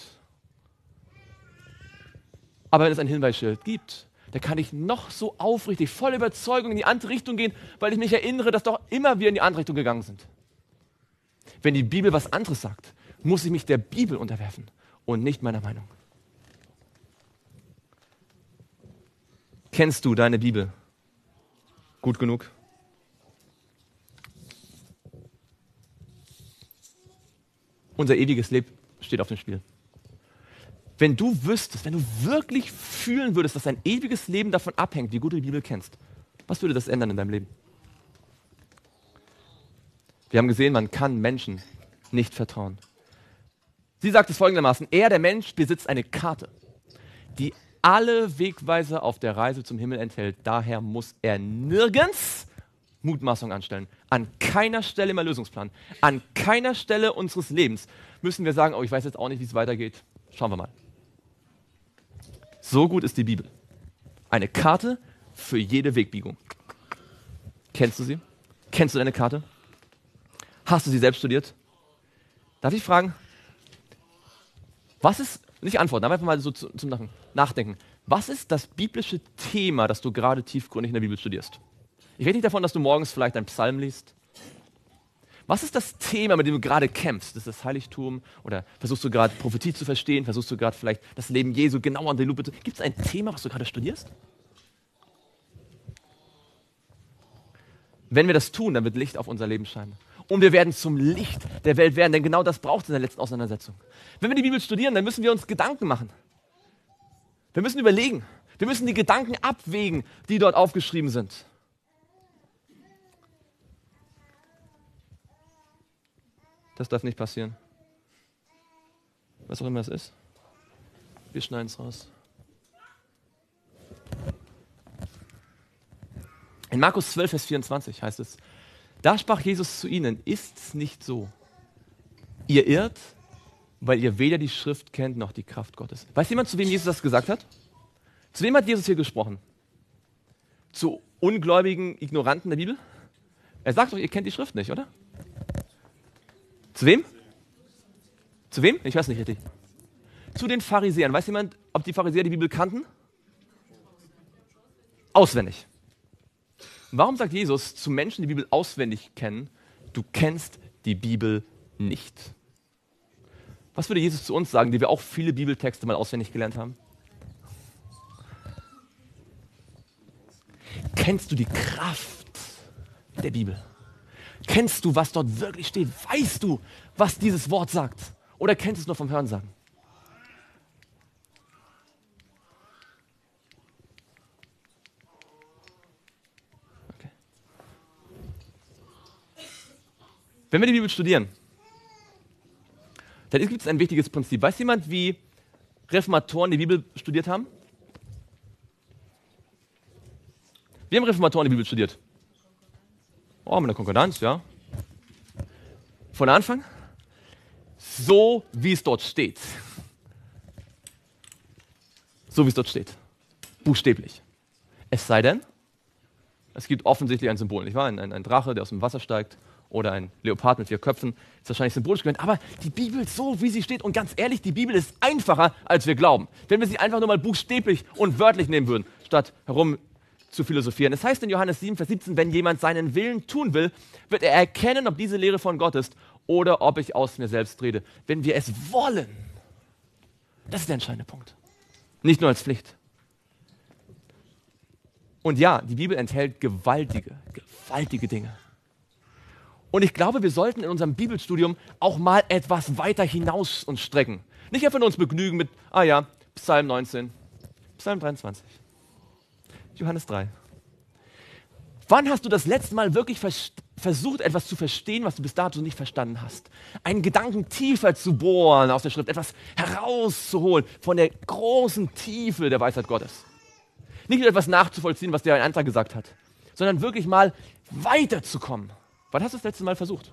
Aber wenn es ein Hinweisschild gibt, da kann ich noch so aufrichtig, voll Überzeugung in die andere Richtung gehen, weil ich mich erinnere, dass doch immer wir in die andere Richtung gegangen sind. Wenn die Bibel was anderes sagt, muss ich mich der Bibel unterwerfen und nicht meiner Meinung. Kennst du deine Bibel gut genug? Unser ewiges Leben steht auf dem Spiel. Wenn du wüsstest, wenn du wirklich fühlen würdest, dass dein ewiges Leben davon abhängt, wie gut du die Bibel kennst, was würde das ändern in deinem Leben? Wir haben gesehen, man kann Menschen nicht vertrauen. Sie sagt es folgendermaßen, er, der Mensch, besitzt eine Karte, die alle Wegweiser auf der Reise zum Himmel enthält. Daher muss er nirgends Mutmaßung anstellen. An keiner Stelle im Erlösungsplan, an keiner Stelle unseres Lebens müssen wir sagen, oh, ich weiß jetzt auch nicht, wie es weitergeht. Schauen wir mal. So gut ist die Bibel. Eine Karte für jede Wegbiegung. Kennst du sie? Kennst du deine Karte? Hast du sie selbst studiert? Darf ich fragen, was ist, nicht antworten, aber einfach mal so zu, zum Nachdenken. Was ist das biblische Thema, das du gerade tiefgründig in der Bibel studierst? Ich rede nicht davon, dass du morgens vielleicht einen Psalm liest. Was ist das Thema, mit dem du gerade kämpfst? Ist das Heiligtum? Oder versuchst du gerade Prophetie zu verstehen? Versuchst du gerade vielleicht das Leben Jesu genau an die Lupe zu... Gibt es ein Thema, was du gerade studierst? Wenn wir das tun, dann wird Licht auf unser Leben scheinen. Und wir werden zum Licht der Welt werden, denn genau das braucht es in der letzten Auseinandersetzung. Wenn wir die Bibel studieren, dann müssen wir uns Gedanken machen. Wir müssen überlegen. Wir müssen die Gedanken abwägen, die dort aufgeschrieben sind. Das darf nicht passieren. Was auch immer es ist. Wir schneiden es raus. In Markus zwölf, Vers vierundzwanzig heißt es, da sprach Jesus zu ihnen, ist's nicht so? Ihr irrt, weil ihr weder die Schrift kennt noch die Kraft Gottes. Weiß jemand, zu wem Jesus das gesagt hat? Zu wem hat Jesus hier gesprochen? Zu ungläubigen Ignoranten der Bibel? Er sagt doch, ihr kennt die Schrift nicht, oder? Zu wem? Zu wem? Ich weiß nicht richtig. Zu den Pharisäern. Weiß jemand, ob die Pharisäer die Bibel kannten? Auswendig. Warum sagt Jesus zu Menschen, die die Bibel auswendig kennen, du kennst die Bibel nicht? Was würde Jesus zu uns sagen, die wir auch viele Bibeltexte mal auswendig gelernt haben? Kennst du die Kraft der Bibel? Kennst du, was dort wirklich steht? Weißt du, was dieses Wort sagt? Oder kennst du es nur vom Hörensagen? Okay. Wenn wir die Bibel studieren, dann gibt es ein wichtiges Prinzip. Weiß jemand, wie Reformatoren die Bibel studiert haben? Wie haben Reformatoren die Bibel studiert? Oh, mit einer Konkordanz, ja. Von Anfang? So, wie es dort steht. So, wie es dort steht. Buchstäblich. Es sei denn, es gibt offensichtlich ein Symbol, nicht wahr? Ein, ein, ein Drache, der aus dem Wasser steigt, oder ein Leopard mit vier Köpfen, ist wahrscheinlich symbolisch gemeint. Aber die Bibel, so wie sie steht, und ganz ehrlich, die Bibel ist einfacher, als wir glauben. Wenn wir sie einfach nur mal buchstäblich und wörtlich nehmen würden, statt herum zu philosophieren. Es heißt in Johannes sieben, Vers siebzehn, wenn jemand seinen Willen tun will, wird er erkennen, ob diese Lehre von Gott ist oder ob ich aus mir selbst rede. Wenn wir es wollen, das ist der entscheidende Punkt. Nicht nur als Pflicht. Und ja, die Bibel enthält gewaltige, gewaltige Dinge. Und ich glaube, wir sollten in unserem Bibelstudium auch mal etwas weiter hinaus uns strecken. Nicht einfach nur uns begnügen mit, ah ja, Psalm neunzehn, Psalm dreiundzwanzig, Johannes drei. Wann hast du das letzte Mal wirklich vers- versucht, etwas zu verstehen, was du bis dato nicht verstanden hast? Einen Gedanken tiefer zu bohren aus der Schrift, etwas herauszuholen von der großen Tiefe der Weisheit Gottes. Nicht nur etwas nachzuvollziehen, was dir ein anderer gesagt hat, sondern wirklich mal weiterzukommen. Wann hast du das letzte Mal versucht?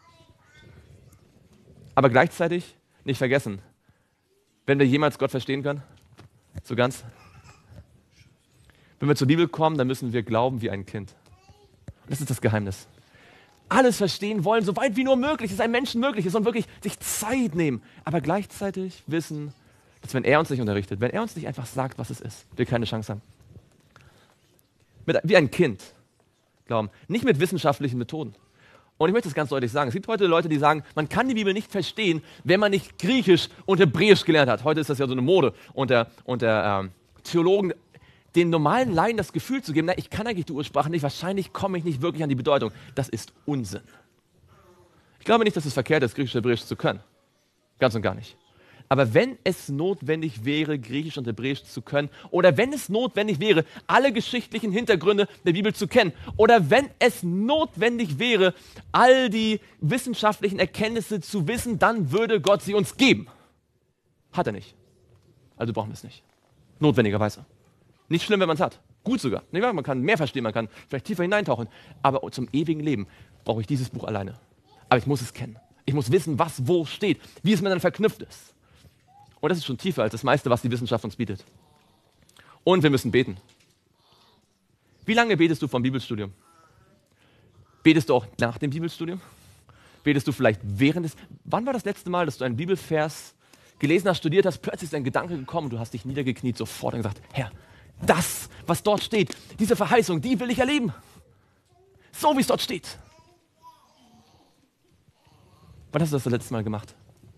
Aber gleichzeitig nicht vergessen, wenn wir jemals Gott verstehen können, so ganz. Wenn wir zur Bibel kommen, dann müssen wir glauben wie ein Kind. Und das ist das Geheimnis. Alles verstehen wollen, so weit wie nur möglich, es einem Menschen möglich ist und wirklich sich Zeit nehmen. Aber gleichzeitig wissen, dass wenn er uns nicht unterrichtet, wenn er uns nicht einfach sagt, was es ist, wir keine Chance haben. Mit, wie ein Kind glauben, nicht mit wissenschaftlichen Methoden. Und ich möchte es ganz deutlich sagen, es gibt heute Leute, die sagen, man kann die Bibel nicht verstehen, wenn man nicht Griechisch und Hebräisch gelernt hat. Heute ist das ja so eine Mode unter, unter ähm, Theologen, den normalen Laien das Gefühl zu geben, na, ich kann eigentlich die Ursprache nicht, wahrscheinlich komme ich nicht wirklich an die Bedeutung. Das ist Unsinn. Ich glaube nicht, dass es verkehrt ist, Griechisch und Hebräisch zu können. Ganz und gar nicht. Aber wenn es notwendig wäre, Griechisch und Hebräisch zu können, oder wenn es notwendig wäre, alle geschichtlichen Hintergründe der Bibel zu kennen, oder wenn es notwendig wäre, all die wissenschaftlichen Erkenntnisse zu wissen, dann würde Gott sie uns geben. Hat er nicht. Also brauchen wir es nicht. Notwendigerweise. Nicht schlimm, wenn man es hat. Gut sogar. Man kann mehr verstehen, man kann vielleicht tiefer hineintauchen. Aber zum ewigen Leben brauche ich dieses Buch alleine. Aber ich muss es kennen. Ich muss wissen, was wo steht, wie es miteinander verknüpft ist. Und das ist schon tiefer als das meiste, was die Wissenschaft uns bietet. Und wir müssen beten. Wie lange betest du vom Bibelstudium? Betest du auch nach dem Bibelstudium? Betest du vielleicht während des... Wann war das letzte Mal, dass du einen Bibelvers gelesen hast, studiert hast, plötzlich ist ein Gedanke gekommen und du hast dich niedergekniet sofort und gesagt, Herr, das, was dort steht, diese Verheißung, die will ich erleben. So, wie es dort steht. Wann hast du das das letzte Mal gemacht?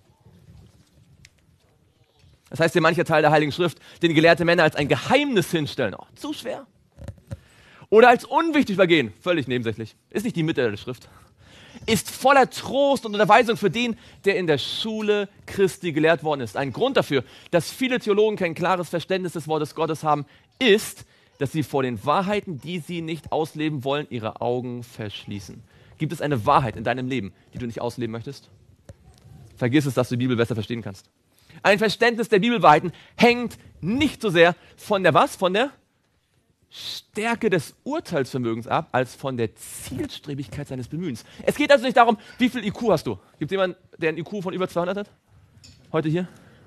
Das heißt, hier mancher Teil der Heiligen Schrift, den gelehrte Männer als ein Geheimnis hinstellen. Oh, zu schwer. Oder als unwichtig vergehen. Völlig nebensächlich. Ist nicht die Mitte der Schrift. Ist voller Trost und Unterweisung für den, der in der Schule Christi gelehrt worden ist. Ein Grund dafür, dass viele Theologen kein klares Verständnis des Wortes Gottes haben, ist, dass sie vor den Wahrheiten, die sie nicht ausleben wollen, ihre Augen verschließen. Gibt es eine Wahrheit in deinem Leben, die du nicht ausleben möchtest? Vergiss es, dass du die Bibel besser verstehen kannst. Ein Verständnis der Bibelwahrheiten hängt nicht so sehr von der was? Von der Stärke des Urteilsvermögens ab, als von der Zielstrebigkeit seines Bemühens. Es geht also nicht darum, wie viel I Q hast du. Gibt es jemanden, der ein I Q von über zweihundert hat? heute hier?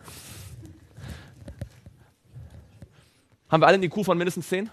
Haben wir alle einen I Q von mindestens zehn?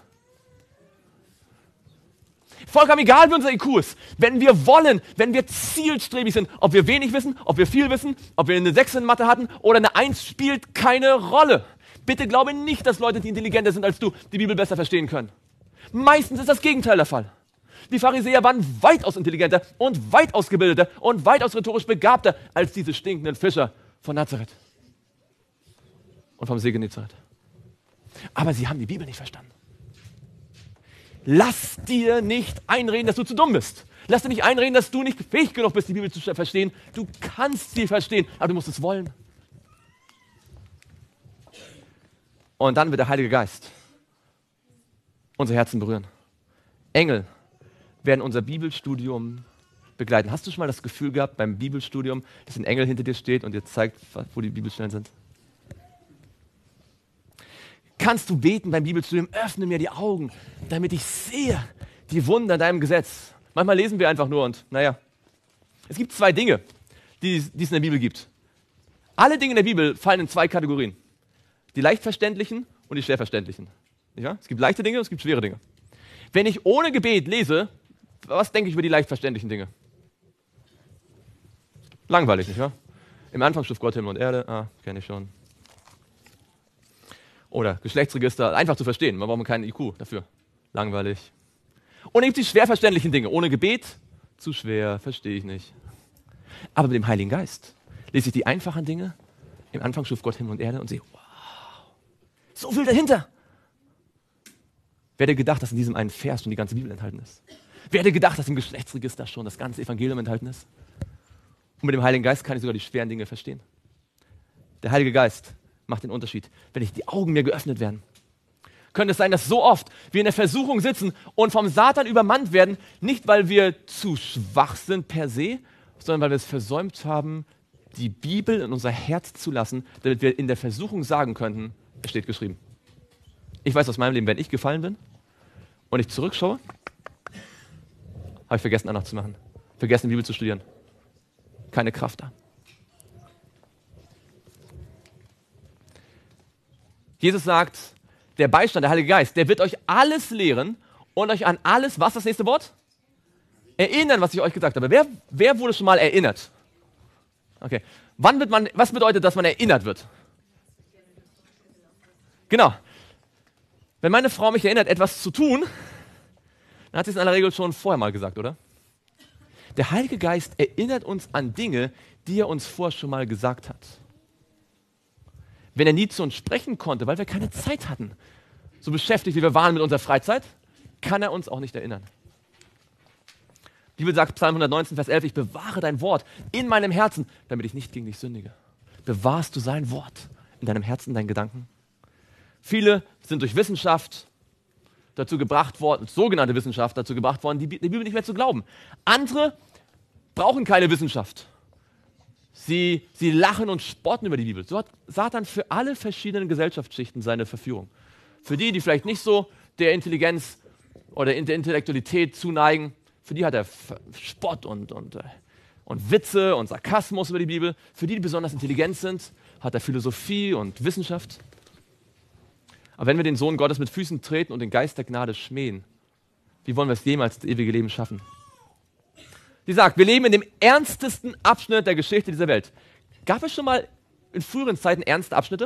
Vollkommen egal, wie unser I Q ist. Wenn wir wollen, wenn wir zielstrebig sind, ob wir wenig wissen, ob wir viel wissen, ob wir eine sechs in Mathe hatten oder eine eins, spielt keine Rolle. Bitte glaube nicht, dass Leute, die intelligenter sind als du, die Bibel besser verstehen können. Meistens ist das Gegenteil der Fall. Die Pharisäer waren weitaus intelligenter und weitaus gebildeter und weitaus rhetorisch begabter als diese stinkenden Fischer von Nazareth und vom See Genezareth. Aber sie haben die Bibel nicht verstanden. Lass dir nicht einreden, dass du zu dumm bist. Lass dir nicht einreden, dass du nicht fähig genug bist, die Bibel zu verstehen. Du kannst sie verstehen, aber du musst es wollen. Und dann wird der Heilige Geist unser Herzen berühren. Engel werden unser Bibelstudium begleiten. Hast du schon mal das Gefühl gehabt beim Bibelstudium, dass ein Engel hinter dir steht und dir zeigt, wo die Bibelstellen sind? Kannst du beten beim Bibelstudium, öffne mir die Augen, damit ich sehe die Wunder in deinem Gesetz. Manchmal lesen wir einfach nur und, naja, es gibt zwei Dinge, die, die es in der Bibel gibt. Alle Dinge in der Bibel fallen in zwei Kategorien. Die leicht verständlichen und die schwer verständlichen. Ja? Es gibt leichte Dinge und es gibt schwere Dinge. Wenn ich ohne Gebet lese, was denke ich über die leicht verständlichen Dinge? Langweilig, nicht wahr? Im Anfang schuf Gott Himmel und Erde, ah, kenne ich schon. Oder Geschlechtsregister, einfach zu verstehen, man braucht keinen I Q dafür. Langweilig. Und dann gibt es die schwer verständlichen Dinge. Ohne Gebet, zu schwer, verstehe ich nicht. Aber mit dem Heiligen Geist lese ich die einfachen Dinge. Im Anfang schuf Gott Himmel und Erde und sehe, wow, so viel dahinter. Wer hätte gedacht, dass in diesem einen Vers schon die ganze Bibel enthalten ist? Wer hätte gedacht, dass im Geschlechtsregister schon das ganze Evangelium enthalten ist? Und mit dem Heiligen Geist kann ich sogar die schweren Dinge verstehen. Der Heilige Geist macht den Unterschied, wenn ich die Augen mir geöffnet werden. Könnte es sein, dass so oft wir in der Versuchung sitzen und vom Satan übermannt werden, nicht weil wir zu schwach sind per se, sondern weil wir es versäumt haben, die Bibel in unser Herz zu lassen, damit wir in der Versuchung sagen könnten, es steht geschrieben. Ich weiß aus meinem Leben, wenn ich gefallen bin und ich zurückschaue, habe ich vergessen, Andacht zu machen, vergessen, die Bibel zu studieren. Keine Kraft da. Jesus sagt, der Beistand, der Heilige Geist, der wird euch alles lehren und euch an alles, was ist das nächste Wort? Erinnern, was ich euch gesagt habe. Wer, wer wurde schon mal erinnert? Okay. Wann wird man, was bedeutet, dass man erinnert wird? Genau. Wenn meine Frau mich erinnert, etwas zu tun, dann hat sie es in aller Regel schon vorher mal gesagt, oder? Der Heilige Geist erinnert uns an Dinge, die er uns vorher schon mal gesagt hat. Wenn er nie zu uns sprechen konnte, weil wir keine Zeit hatten, so beschäftigt wie wir waren mit unserer Freizeit, kann er uns auch nicht erinnern. Die Bibel sagt, Psalm hundertneunzehn, Vers elf, ich bewahre dein Wort in meinem Herzen, damit ich nicht gegen dich sündige. Bewahrst du sein Wort in deinem Herzen, in deinen Gedanken? Viele sind durch Wissenschaft dazu gebracht worden, sogenannte Wissenschaft dazu gebracht worden, die Bibel nicht mehr zu glauben. Andere brauchen keine Wissenschaft. Sie, sie lachen und spotten über die Bibel. So hat Satan für alle verschiedenen Gesellschaftsschichten seine Verführung. Für die, die vielleicht nicht so der Intelligenz oder der Intellektualität zuneigen, für die hat er Spott und, und, und Witze und Sarkasmus über die Bibel. Für die, die besonders intelligent sind, hat er Philosophie und Wissenschaft. Aber wenn wir den Sohn Gottes mit Füßen treten und den Geist der Gnade schmähen, wie wollen wir es jemals das ewige Leben schaffen? Sie sagt, wir leben in dem ernstesten Abschnitt der Geschichte dieser Welt. Gab es schon mal in früheren Zeiten ernste Abschnitte?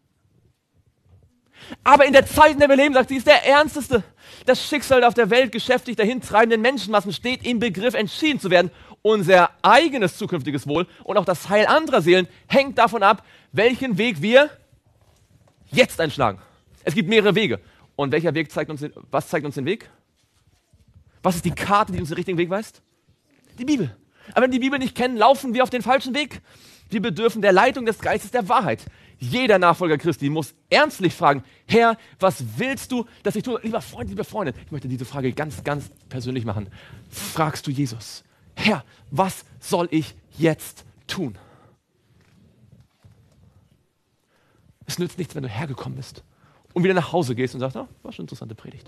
Aber in der Zeit, in der wir leben, sagt sie, ist der ernsteste. Das Schicksal auf der Welt geschäftig dahintreibenden Menschenmassen steht im Begriff, entschieden zu werden. Unser eigenes zukünftiges Wohl und auch das Heil anderer Seelen hängt davon ab, welchen Weg wir jetzt einschlagen. Es gibt mehrere Wege. Und welcher Weg zeigt uns den, was zeigt uns den Weg? Was ist die Karte, die uns den richtigen Weg weist? Die Bibel. Aber wenn wir die Bibel nicht kennen, laufen wir auf den falschen Weg. Wir bedürfen der Leitung des Geistes der Wahrheit. Jeder Nachfolger Christi muss ernstlich fragen, Herr, was willst du, dass ich tue? Lieber Freund, liebe Freundin, ich möchte diese Frage ganz, ganz persönlich machen. Fragst du Jesus, Herr, was soll ich jetzt tun? Es nützt nichts, wenn du hergekommen bist und wieder nach Hause gehst und sagst, oh, war schon eine interessante Predigt.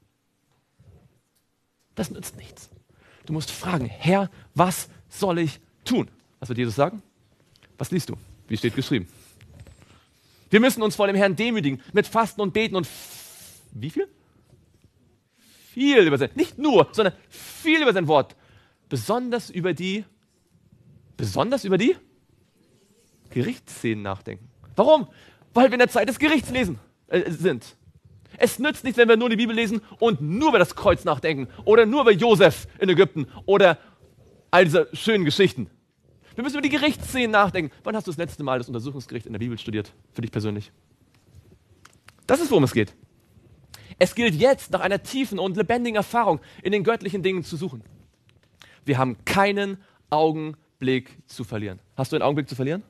Das nützt nichts. Du musst fragen, Herr, was soll ich tun? Was wird Jesus sagen? Was liest du? wie steht geschrieben. Wir müssen uns vor dem Herrn demütigen, mit Fasten und Beten und f- wie viel? Viel über sein, nicht nur, sondern viel über sein Wort. Besonders über die, besonders über die Gerichtsszenen nachdenken. Warum? Weil wir in der Zeit des Gerichts lesen, äh, sind. Es nützt nichts, wenn wir nur die Bibel lesen und nur über das Kreuz nachdenken oder nur über Josef in Ägypten oder all diese schönen Geschichten. Wir müssen über die Gerichtsszenen nachdenken. Wann hast du das letzte Mal das Untersuchungsgericht in der Bibel studiert? Für dich persönlich. Das ist, worum es geht. Es gilt jetzt, nach einer tiefen und lebendigen Erfahrung in den göttlichen Dingen zu suchen. Wir haben keinen Augenblick zu verlieren. Hast du einen Augenblick zu verlieren?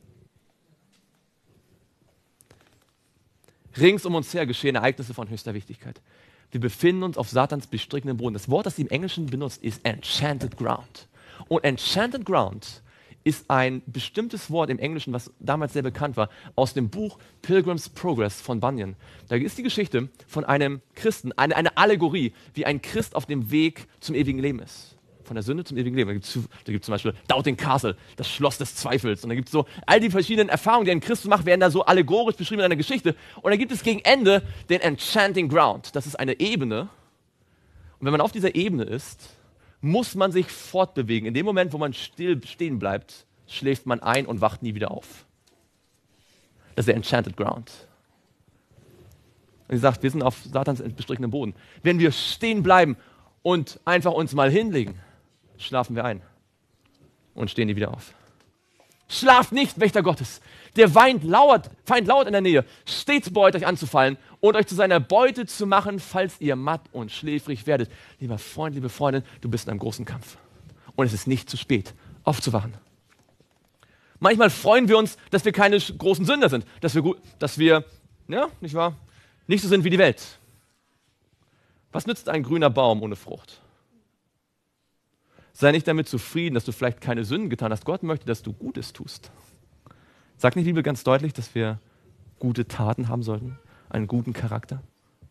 Rings um uns her geschehen Ereignisse von höchster Wichtigkeit. Wir befinden uns auf Satans bestrickendem Boden. Das Wort, das sie im Englischen benutzt, ist enchanted ground. Und enchanted ground ist ein bestimmtes Wort im Englischen, was damals sehr bekannt war, aus dem Buch Pilgrim's Progress von Bunyan. Da ist die Geschichte von einem Christen, eine, eine Allegorie, wie ein Christ auf dem Weg zum ewigen Leben ist. Von der Sünde zum ewigen Leben. Da gibt es da gibt's zum Beispiel Doubting Castle, das Schloss des Zweifels. Und da gibt es so all die verschiedenen Erfahrungen, die ein Christ macht, werden da so allegorisch beschrieben in einer Geschichte. Und da gibt es gegen Ende den Enchanting Ground. Das ist eine Ebene. Und wenn man auf dieser Ebene ist, muss man sich fortbewegen. In dem Moment, wo man still stehen bleibt, schläft man ein und wacht nie wieder auf. Das ist der Enchanted Ground. Und sie sagt, wir sind auf Satans bestrickendem Boden. Wenn wir stehen bleiben und einfach uns mal hinlegen, schlafen wir ein und stehen nie wieder auf. Schlaft nicht, Wächter Gottes. Der Feind lauert, Feind lauert in der Nähe, stets beut euch anzufallen und euch zu seiner Beute zu machen, falls ihr matt und schläfrig werdet. Lieber Freund, liebe Freundin, du bist in einem großen Kampf. Und es ist nicht zu spät, aufzuwachen. Manchmal freuen wir uns, dass wir keine großen Sünder sind, dass wir, gut, dass wir ja, nicht wahr, nicht so sind wie die Welt. Was nützt ein grüner Baum ohne Frucht? Sei nicht damit zufrieden, dass du vielleicht keine Sünden getan hast. Gott möchte, dass du Gutes tust. Sagt nicht die Bibel ganz deutlich, dass wir gute Taten haben sollten? Einen guten Charakter?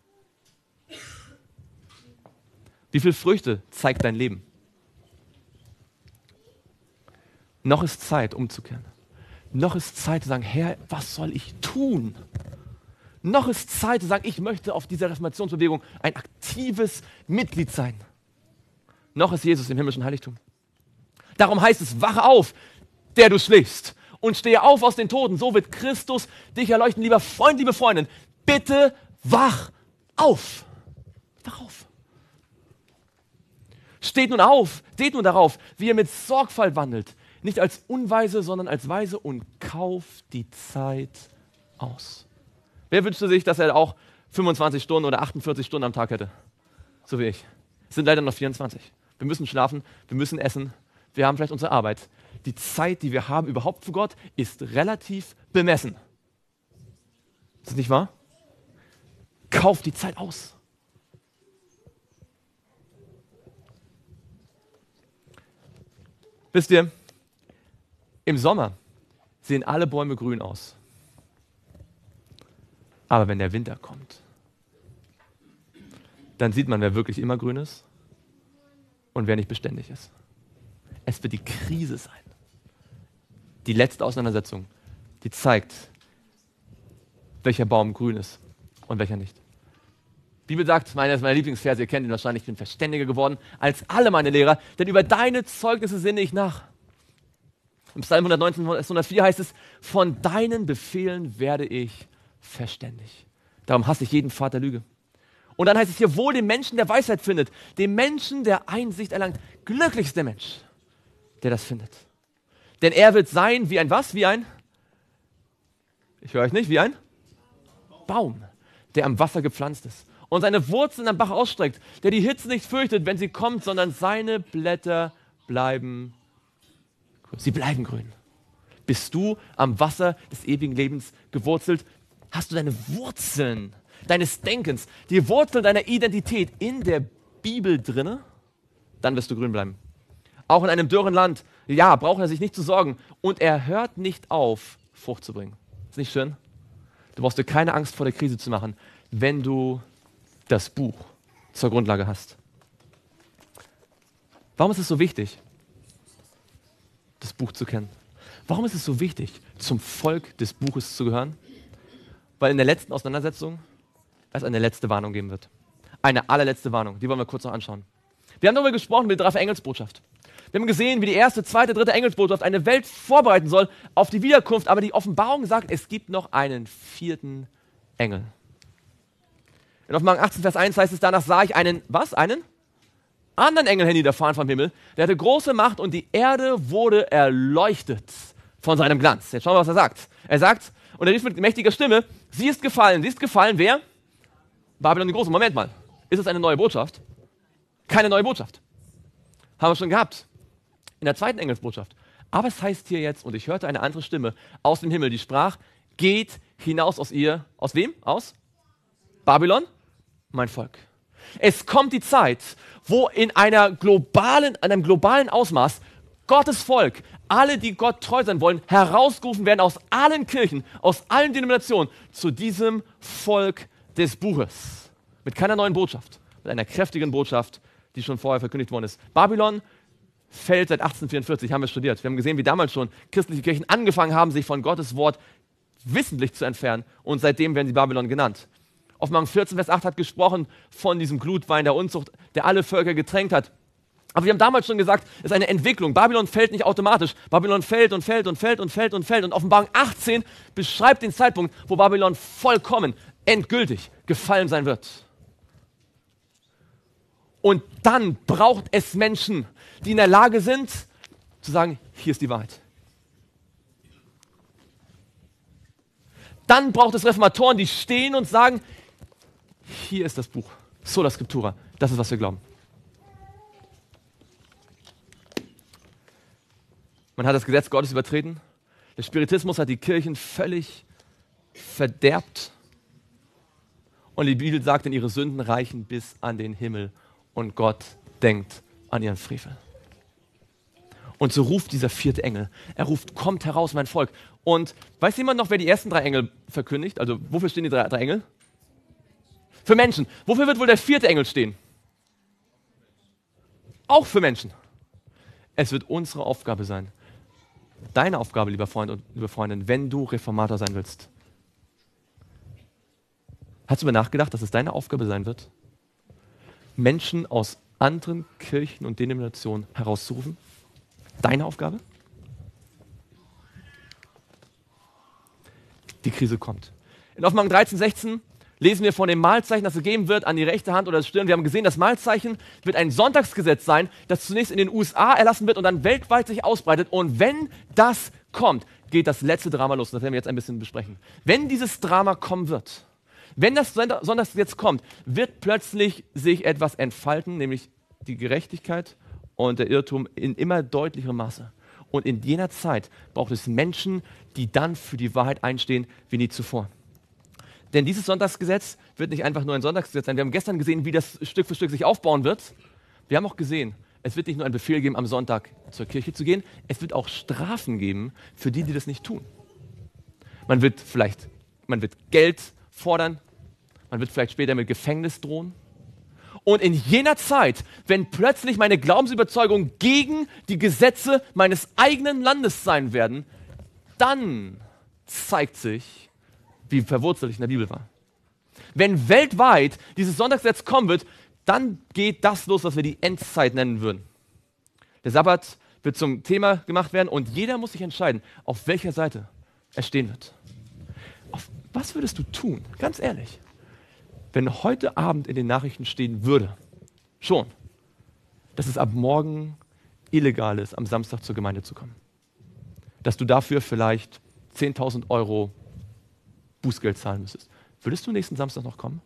Wie viele Früchte zeigt dein Leben? Noch ist Zeit, umzukehren. Noch ist Zeit zu sagen, Herr, was soll ich tun? Noch ist Zeit zu sagen, ich möchte auf dieser Reformationsbewegung ein aktives Mitglied sein. Noch ist Jesus im himmlischen Heiligtum. Darum heißt es, wache auf, der du schläfst, und stehe auf aus den Toten. So wird Christus dich erleuchten. Lieber Freund, liebe Freundin, bitte wach auf. Wach auf. Steht nun auf, seht nun darauf, wie ihr mit Sorgfalt wandelt. Nicht als Unweise, sondern als Weise, und kauft die Zeit aus. Wer wünschte sich, dass er auch fünfundzwanzig Stunden oder achtundvierzig Stunden am Tag hätte? So wie ich. Es sind leider noch vierundzwanzig. Wir müssen schlafen, wir müssen essen, wir haben vielleicht unsere Arbeit. Die Zeit, die wir haben überhaupt für Gott, ist relativ bemessen. Ist das nicht wahr? Kauft die Zeit aus. Wisst ihr, im Sommer sehen alle Bäume grün aus. Aber wenn der Winter kommt, dann sieht man, wer wirklich immer grün ist und wer nicht beständig ist. Es wird die Krise sein. Die letzte Auseinandersetzung, die zeigt, welcher Baum grün ist und welcher nicht. Die Bibel sagt, meine, das ist meine Lieblingsverse, ihr kennt ihn wahrscheinlich, ich bin verständiger geworden als alle meine Lehrer, denn über deine Zeugnisse sinne ich nach. Im Psalm hundertneunzehn, hundertvier heißt es, von deinen Befehlen werde ich verständig. Darum hasse ich jeden Pfad der Lüge. Und dann heißt es hier, wohl dem Menschen, der Weisheit findet, dem Menschen, der Einsicht erlangt. Glücklich ist der Mensch, der das findet. Denn er wird sein wie ein was? Wie ein? Ich höre euch nicht, wie ein? Baum, der am Wasser gepflanzt ist und seine Wurzeln am Bach ausstreckt, der die Hitze nicht fürchtet, wenn sie kommt, sondern seine Blätter bleiben grün. Sie bleiben grün. Bist du am Wasser des ewigen Lebens gewurzelt? Hast du deine Wurzeln deines Denkens, die Wurzeln deiner Identität in der Bibel drinne? Dann wirst du grün bleiben. Auch in einem dürren Land, ja, braucht er sich nicht zu sorgen. Und er hört nicht auf, Frucht zu bringen. Ist nicht schön? Du brauchst dir keine Angst vor der Krise zu machen, wenn du das Buch zur Grundlage hast. Warum ist es so wichtig, das Buch zu kennen? Warum ist es so wichtig, zum Volk des Buches zu gehören? Weil in der letzten Auseinandersetzung es eine letzte Warnung geben wird. Eine allerletzte Warnung, die wollen wir kurz noch anschauen. Wir haben darüber gesprochen mit der drei Engelsbotschaft. Wir haben gesehen, wie die erste, zweite, dritte Engelsbotschaft eine Welt vorbereiten soll auf die Wiederkunft, aber die Offenbarung sagt, es gibt noch einen vierten Engel. In Offenbarung achtzehn, Vers eins heißt es, danach sah ich einen, was? Einen? Anderen Engel herniederfahren vom Himmel, der hatte große Macht und die Erde wurde erleuchtet von seinem Glanz. Jetzt schauen wir, was er sagt. Er sagt, und er rief mit mächtiger Stimme, sie ist gefallen. Sie ist gefallen, wer? Babylon die Große. Moment mal, ist es eine neue Botschaft? Keine neue Botschaft. Haben wir schon gehabt. In der zweiten Engelsbotschaft. Aber es heißt hier jetzt, und ich hörte eine andere Stimme aus dem Himmel, die sprach, geht hinaus aus ihr. Aus wem? Aus Babylon? Mein Volk. Es kommt die Zeit, wo in einer globalen, in einem globalen Ausmaß Gottes Volk, alle, die Gott treu sein wollen, herausgerufen werden aus allen Kirchen, aus allen Denominationen zu diesem Volk des Buches. Mit keiner neuen Botschaft, mit einer kräftigen Botschaft, die schon vorher verkündigt worden ist. Babylon fällt seit achtzehnhundertvierundvierzig, haben wir studiert. Wir haben gesehen, wie damals schon christliche Kirchen angefangen haben, sich von Gottes Wort wissentlich zu entfernen, und seitdem werden sie Babylon genannt. Offenbarung vierzehn, Vers acht hat gesprochen von diesem Glutwein der Unzucht, der alle Völker getränkt hat. Aber wir haben damals schon gesagt, es ist eine Entwicklung. Babylon fällt nicht automatisch. Babylon fällt und fällt und fällt und fällt und fällt. Und Offenbarung achtzehn beschreibt den Zeitpunkt, wo Babylon vollkommen, endgültig gefallen sein wird. Und dann braucht es Menschen, die in der Lage sind, zu sagen, hier ist die Wahrheit. Dann braucht es Reformatoren, die stehen und sagen, hier ist das Buch, Sola Scriptura, das ist, was wir glauben. Man hat das Gesetz Gottes übertreten. Der Spiritismus hat die Kirchen völlig verderbt. Und die Bibel sagt, denn ihre Sünden reichen bis an den Himmel. Und Gott denkt an ihren Frevel. Und so ruft dieser vierte Engel. Er ruft, kommt heraus, mein Volk. Und weiß jemand noch, wer die ersten drei Engel verkündigt? Also wofür stehen die drei, drei Engel? Für Menschen. Wofür wird wohl der vierte Engel stehen? Auch für Menschen. Es wird unsere Aufgabe sein. Deine Aufgabe, lieber Freund und liebe Freundin, wenn du Reformator sein willst. Hast du über nachgedacht, dass es deine Aufgabe sein wird, Menschen aus anderen Kirchen und Denominationen herauszurufen? Deine Aufgabe? Die Krise kommt. In Offenbarung dreizehn, sechzehn lesen wir von dem Mahlzeichen, das gegeben wird an die rechte Hand oder das Stirn. Wir haben gesehen, das Mahlzeichen wird ein Sonntagsgesetz sein, das zunächst in den U S A erlassen wird und dann weltweit sich ausbreitet. Und wenn das kommt, geht das letzte Drama los. Das werden wir jetzt ein bisschen besprechen. Wenn dieses Drama kommen wird, wenn das Sonntagsgesetz kommt, wird plötzlich sich etwas entfalten, nämlich die Gerechtigkeit und der Irrtum in immer deutlicherem Maße. Und in jener Zeit braucht es Menschen, die dann für die Wahrheit einstehen wie nie zuvor. Denn dieses Sonntagsgesetz wird nicht einfach nur ein Sonntagsgesetz sein. Wir haben gestern gesehen, wie das Stück für Stück sich aufbauen wird. Wir haben auch gesehen, es wird nicht nur einen Befehl geben, am Sonntag zur Kirche zu gehen, es wird auch Strafen geben für die, die das nicht tun. Man wird vielleicht, man wird Geld fordern, man wird vielleicht später mit Gefängnis drohen. Und in jener Zeit, wenn plötzlich meine Glaubensüberzeugungen gegen die Gesetze meines eigenen Landes sein werden, dann zeigt sich, wie verwurzelt ich in der Bibel war. Wenn weltweit dieses Sonntagsgesetz kommen wird, dann geht das los, was wir die Endzeit nennen würden. Der Sabbat wird zum Thema gemacht werden und jeder muss sich entscheiden, auf welcher Seite er stehen wird. Auf was würdest du tun, ganz ehrlich, wenn heute Abend in den Nachrichten stehen würde, schon, dass es ab morgen illegal ist, am Samstag zur Gemeinde zu kommen? Dass du dafür vielleicht zehntausend Euro Bußgeld zahlen müsstest. Würdest du nächsten Samstag noch kommen?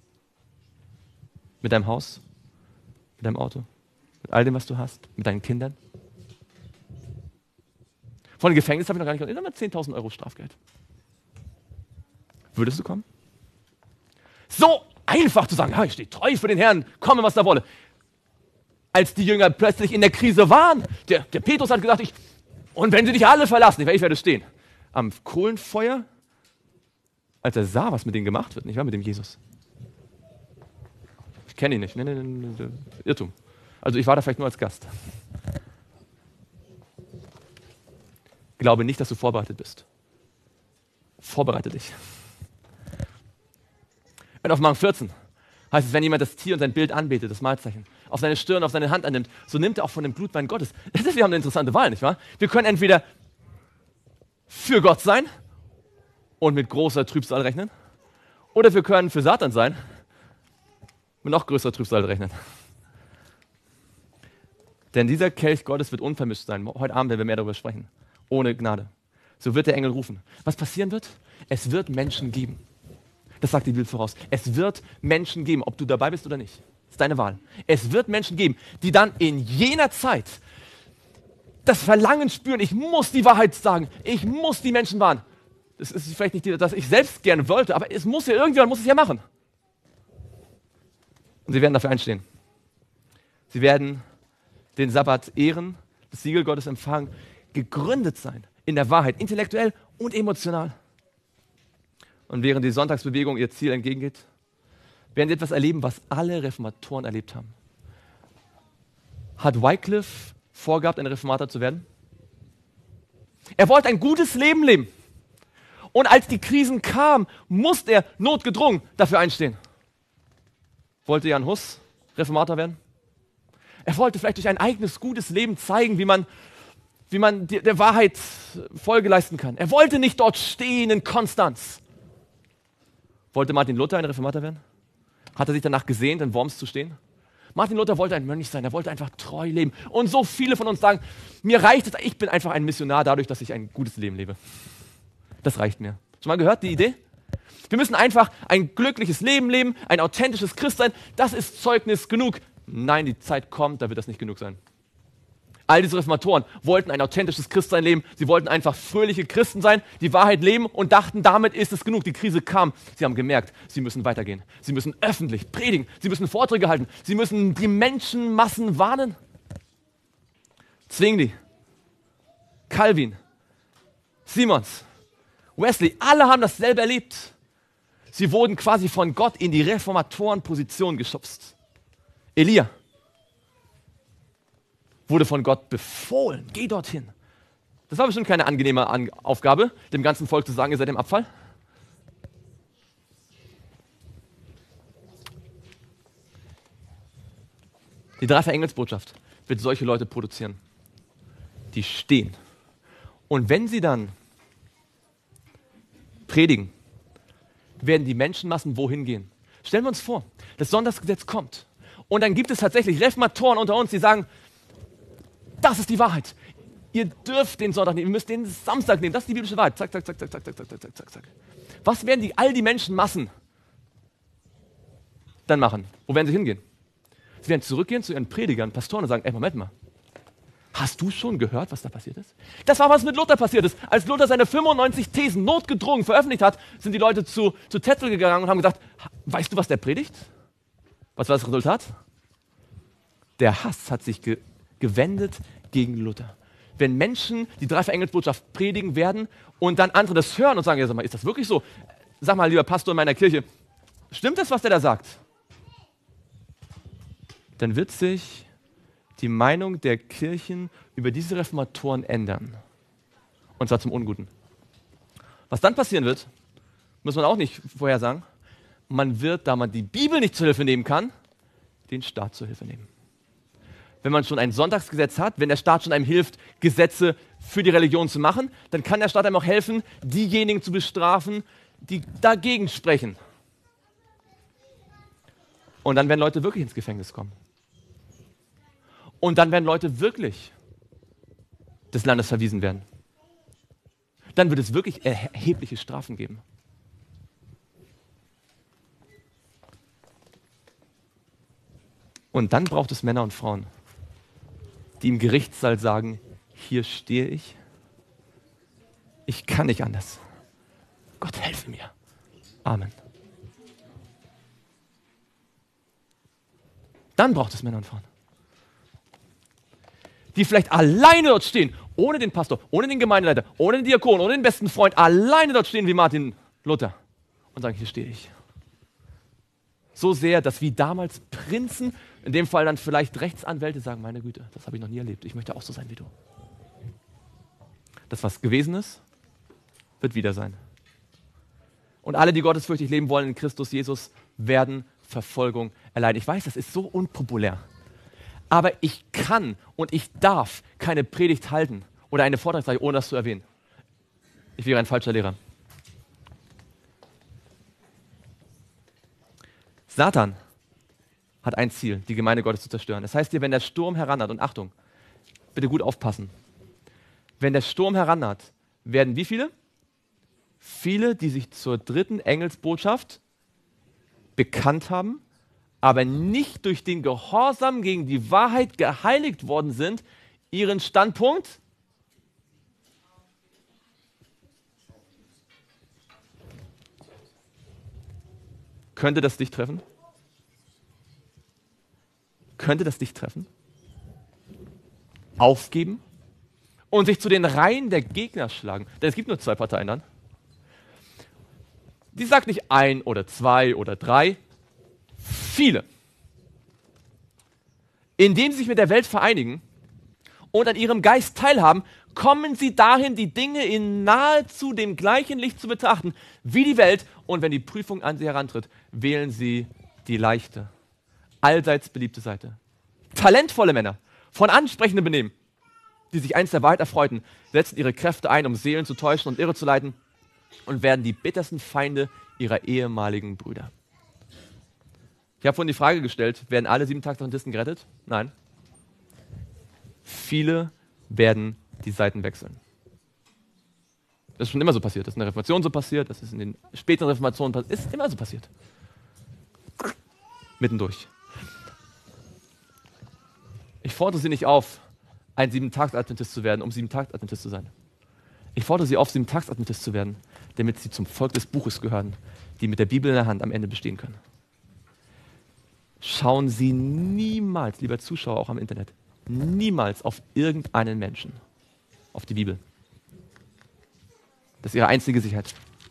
Mit deinem Haus? Mit deinem Auto? Mit all dem, was du hast? Mit deinen Kindern? Von dem Gefängnis habe ich noch gar nicht gehört. Immer zehntausend Euro Strafgeld. Würdest du kommen? So einfach zu sagen, ja, ich stehe treu für den Herrn, komme, was da wolle. Als die Jünger plötzlich in der Krise waren, der, der Petrus hat gesagt, ich, und wenn sie dich alle verlassen, ich werde stehen. Am Kohlenfeuer, als er sah, was mit denen gemacht wird, nicht wahr, mit dem Jesus. Ich kenne ihn nicht, nee, nee, nee, nee, Irrtum. Also ich war da vielleicht nur als Gast. Glaube nicht, dass du vorbereitet bist. Vorbereite dich. In Offenbarung vierzehn heißt es, wenn jemand das Tier und sein Bild anbetet, das Malzeichen, auf seine Stirn, auf seine Hand annimmt, so nimmt er auch von dem Blutwein Gottes. Das ist, wir haben eine interessante Wahl, nicht wahr? Wir können entweder für Gott sein und mit großer Trübsal rechnen, oder wir können für Satan sein mit noch größerer Trübsal rechnen. Denn dieser Kelch Gottes wird unvermischt sein. Heute Abend werden wir mehr darüber sprechen. Ohne Gnade. So wird der Engel rufen. Was passieren wird? Es wird Menschen geben. Das sagt die Bibel voraus. Es wird Menschen geben, ob du dabei bist oder nicht. Das ist deine Wahl. Es wird Menschen geben, die dann in jener Zeit das Verlangen spüren, ich muss die Wahrheit sagen, ich muss die Menschen warnen. Das ist vielleicht nicht, das ich selbst gerne wollte, aber es muss ja irgendjemand muss es ja machen. Und sie werden dafür einstehen. Sie werden den Sabbat ehren, das Siegel Gottes empfangen, gegründet sein in der Wahrheit, intellektuell und emotional. Und während die Sonntagsbewegung ihr Ziel entgegengeht, werden sie etwas erleben, was alle Reformatoren erlebt haben. Hat Wycliffe vorgehabt, ein Reformator zu werden? Er wollte ein gutes Leben leben. Und als die Krisen kamen, musste er notgedrungen dafür einstehen. Wollte Jan Hus Reformator werden? Er wollte vielleicht durch ein eigenes gutes Leben zeigen, wie man, wie man die, der Wahrheit Folge leisten kann. Er wollte nicht dort stehen in Konstanz. Wollte Martin Luther ein Reformator werden? Hat er sich danach gesehnt, in Worms zu stehen? Martin Luther wollte ein Mönch sein, er wollte einfach treu leben. Und so viele von uns sagen, mir reicht es, ich bin einfach ein Missionar dadurch, dass ich ein gutes Leben lebe. Das reicht mir. Schon mal gehört, die Idee? Wir müssen einfach ein glückliches Leben leben, ein authentisches Christsein, das ist Zeugnis genug. Nein, die Zeit kommt, da wird das nicht genug sein. All diese Reformatoren wollten ein authentisches Christsein leben. Sie wollten einfach fröhliche Christen sein, die Wahrheit leben und dachten, damit ist es genug. Die Krise kam. Sie haben gemerkt, sie müssen weitergehen. Sie müssen öffentlich predigen. Sie müssen Vorträge halten. Sie müssen die Menschenmassen warnen. Zwingli, Calvin, Simons, Wesley, alle haben dasselbe erlebt. Sie wurden quasi von Gott in die Reformatorenposition geschubst. Elia wurde von Gott befohlen, geh dorthin. Das war bestimmt keine angenehme An- Aufgabe, dem ganzen Volk zu sagen, ihr seid im Abfall. Die Dreifache Engelsbotschaft wird solche Leute produzieren, die stehen. Und wenn sie dann predigen, werden die Menschenmassen wohin gehen? Stellen wir uns vor, das Sonntagsgesetz kommt und dann gibt es tatsächlich Reformatoren unter uns, die sagen, das ist die Wahrheit. Ihr dürft den Sonntag nehmen, ihr müsst den Samstag nehmen. Das ist die biblische Wahrheit. Zack, zack, zack, zack, zack, zack, zack, zack, zack, zack. Was werden die, all die Menschenmassen dann machen? Wo werden sie hingehen? Sie werden zurückgehen zu ihren Predigern, Pastoren und sagen, ey, Moment mal. Hast du schon gehört, was da passiert ist? Das war, was mit Luther passiert ist. Als Luther seine fünfundneunzig Thesen notgedrungen veröffentlicht hat, sind die Leute zu, zu Tetzel gegangen und haben gesagt, weißt du, was der predigt? Was war das Resultat? Der Hass hat sich ge gewendet gegen Luther. Wenn Menschen die Dreifache Engelsbotschaft predigen werden und dann andere das hören und sagen, ja, sag mal, ist das wirklich so? Sag mal, lieber Pastor in meiner Kirche, stimmt das, was der da sagt? Dann wird sich die Meinung der Kirchen über diese Reformatoren ändern. Und zwar zum Unguten. Was dann passieren wird, muss man auch nicht vorher sagen, man wird, da man die Bibel nicht zur Hilfe nehmen kann, den Staat zur Hilfe nehmen. Wenn man schon ein Sonntagsgesetz hat, wenn der Staat schon einem hilft, Gesetze für die Religion zu machen, dann kann der Staat einem auch helfen, diejenigen zu bestrafen, die dagegen sprechen. Und dann werden Leute wirklich ins Gefängnis kommen. Und dann werden Leute wirklich des Landes verwiesen werden. Dann wird es wirklich erhebliche Strafen geben. Und dann braucht es Männer und Frauen, die im Gerichtssaal sagen, hier stehe ich, ich kann nicht anders. Gott helfe mir. Amen. Dann braucht es Männer und Frauen, die vielleicht alleine dort stehen, ohne den Pastor, ohne den Gemeindeleiter, ohne den Diakon, ohne den besten Freund, alleine dort stehen wie Martin Luther und sagen, hier stehe ich. So sehr, dass wie damals Prinzen, in dem Fall dann vielleicht Rechtsanwälte sagen, meine Güte, das habe ich noch nie erlebt, ich möchte auch so sein wie du. Das, was gewesen ist, wird wieder sein. Und alle, die gottesfürchtig leben wollen in Christus Jesus, werden Verfolgung erleiden. Ich weiß, das ist so unpopulär. Aber ich kann und ich darf keine Predigt halten oder eine Vortragsreihe, ohne das zu erwähnen. Ich wäre ein falscher Lehrer. Satan hat ein Ziel, die Gemeinde Gottes zu zerstören. Das heißt dir, wenn der Sturm herannaht, und Achtung, bitte gut aufpassen, wenn der Sturm herannaht, werden wie viele? Viele, die sich zur dritten Engelsbotschaft bekannt haben, aber nicht durch den Gehorsam gegen die Wahrheit geheiligt worden sind, ihren Standpunkt könnte das dich treffen? Könnte das dich treffen? Aufgeben und sich zu den Reihen der Gegner schlagen. Denn es gibt nur zwei Parteien dann. Die sagt nicht ein oder zwei oder drei, viele. Indem sie sich mit der Welt vereinigen und an ihrem Geist teilhaben, kommen sie dahin, die Dinge in nahezu dem gleichen Licht zu betrachten wie die Welt. Und wenn die Prüfung an sie herantritt, wählen sie die leichte, allseits beliebte Seite. Talentvolle Männer, von ansprechendem Benehmen, die sich einst der Wahrheit erfreuten, setzen ihre Kräfte ein, um Seelen zu täuschen und irre zu leiten, und werden die bittersten Feinde ihrer ehemaligen Brüder. Ich habe vorhin die Frage gestellt, werden alle Sieben-Tags-Adventisten gerettet? Nein. Viele werden die Seiten wechseln. Das ist schon immer so passiert. Das ist in der Reformation so passiert, das ist in den späteren Reformationen passiert, ist immer so passiert. Mittendurch. Ich fordere Sie nicht auf, ein Sieben-Tags-Adventist zu werden, um Sieben-Tags-Adventist zu sein. Ich fordere Sie auf, Sieben-Tags-Adventist zu werden, damit Sie zum Volk des Buches gehören, die mit der Bibel in der Hand am Ende bestehen können. Schauen Sie niemals, lieber Zuschauer, auch am Internet, niemals auf irgendeinen Menschen, auf die Bibel. Das ist Ihre einzige Sicherheit.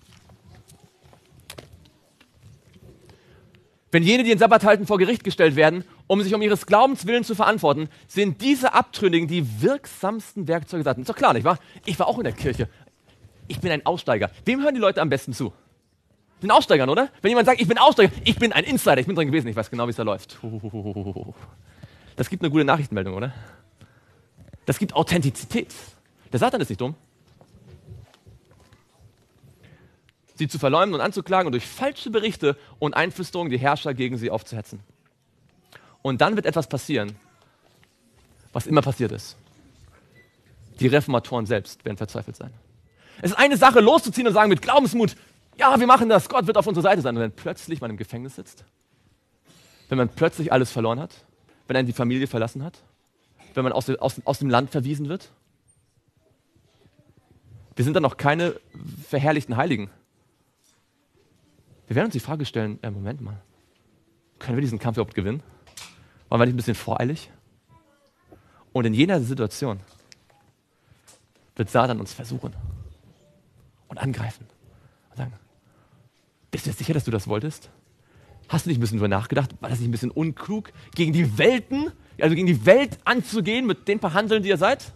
Wenn jene, die den Sabbat halten, vor Gericht gestellt werden, um sich um ihres Glaubens willen zu verantworten, sind diese Abtrünnigen die wirksamsten Werkzeuge Satans. Ist doch klar, nicht wahr? Ich war auch in der Kirche. Ich bin ein Aussteiger. Wem hören die Leute am besten zu? Den Aussteigern, oder? Wenn jemand sagt, ich bin Aussteiger, ich bin ein Insider, ich bin drin gewesen, ich weiß genau, wie es da läuft. Das gibt eine gute Nachrichtenmeldung, oder? Das gibt Authentizität. Der Satan ist nicht dumm. Sie zu verleumden und anzuklagen und durch falsche Berichte und Einflüsterungen die Herrscher gegen sie aufzuhetzen. Und dann wird etwas passieren, was immer passiert ist. Die Reformatoren selbst werden verzweifelt sein. Es ist eine Sache, loszuziehen und sagen mit Glaubensmut, ja, wir machen das, Gott wird auf unserer Seite sein. Und wenn plötzlich man im Gefängnis sitzt, wenn man plötzlich alles verloren hat, wenn einen die Familie verlassen hat, wenn man aus, aus, aus dem Land verwiesen wird, wir sind dann noch keine verherrlichten Heiligen. Wir werden uns die Frage stellen, äh, Moment mal, können wir diesen Kampf überhaupt gewinnen? Waren wir nicht ein bisschen voreilig? Und in jener Situation wird Satan uns versuchen und angreifen und sagen, bist du dir sicher, dass du das wolltest? Hast du nicht ein bisschen drüber nachgedacht? War das nicht ein bisschen unklug, gegen die Welten, also gegen die Welt anzugehen mit den paar Handeln, die ihr seid?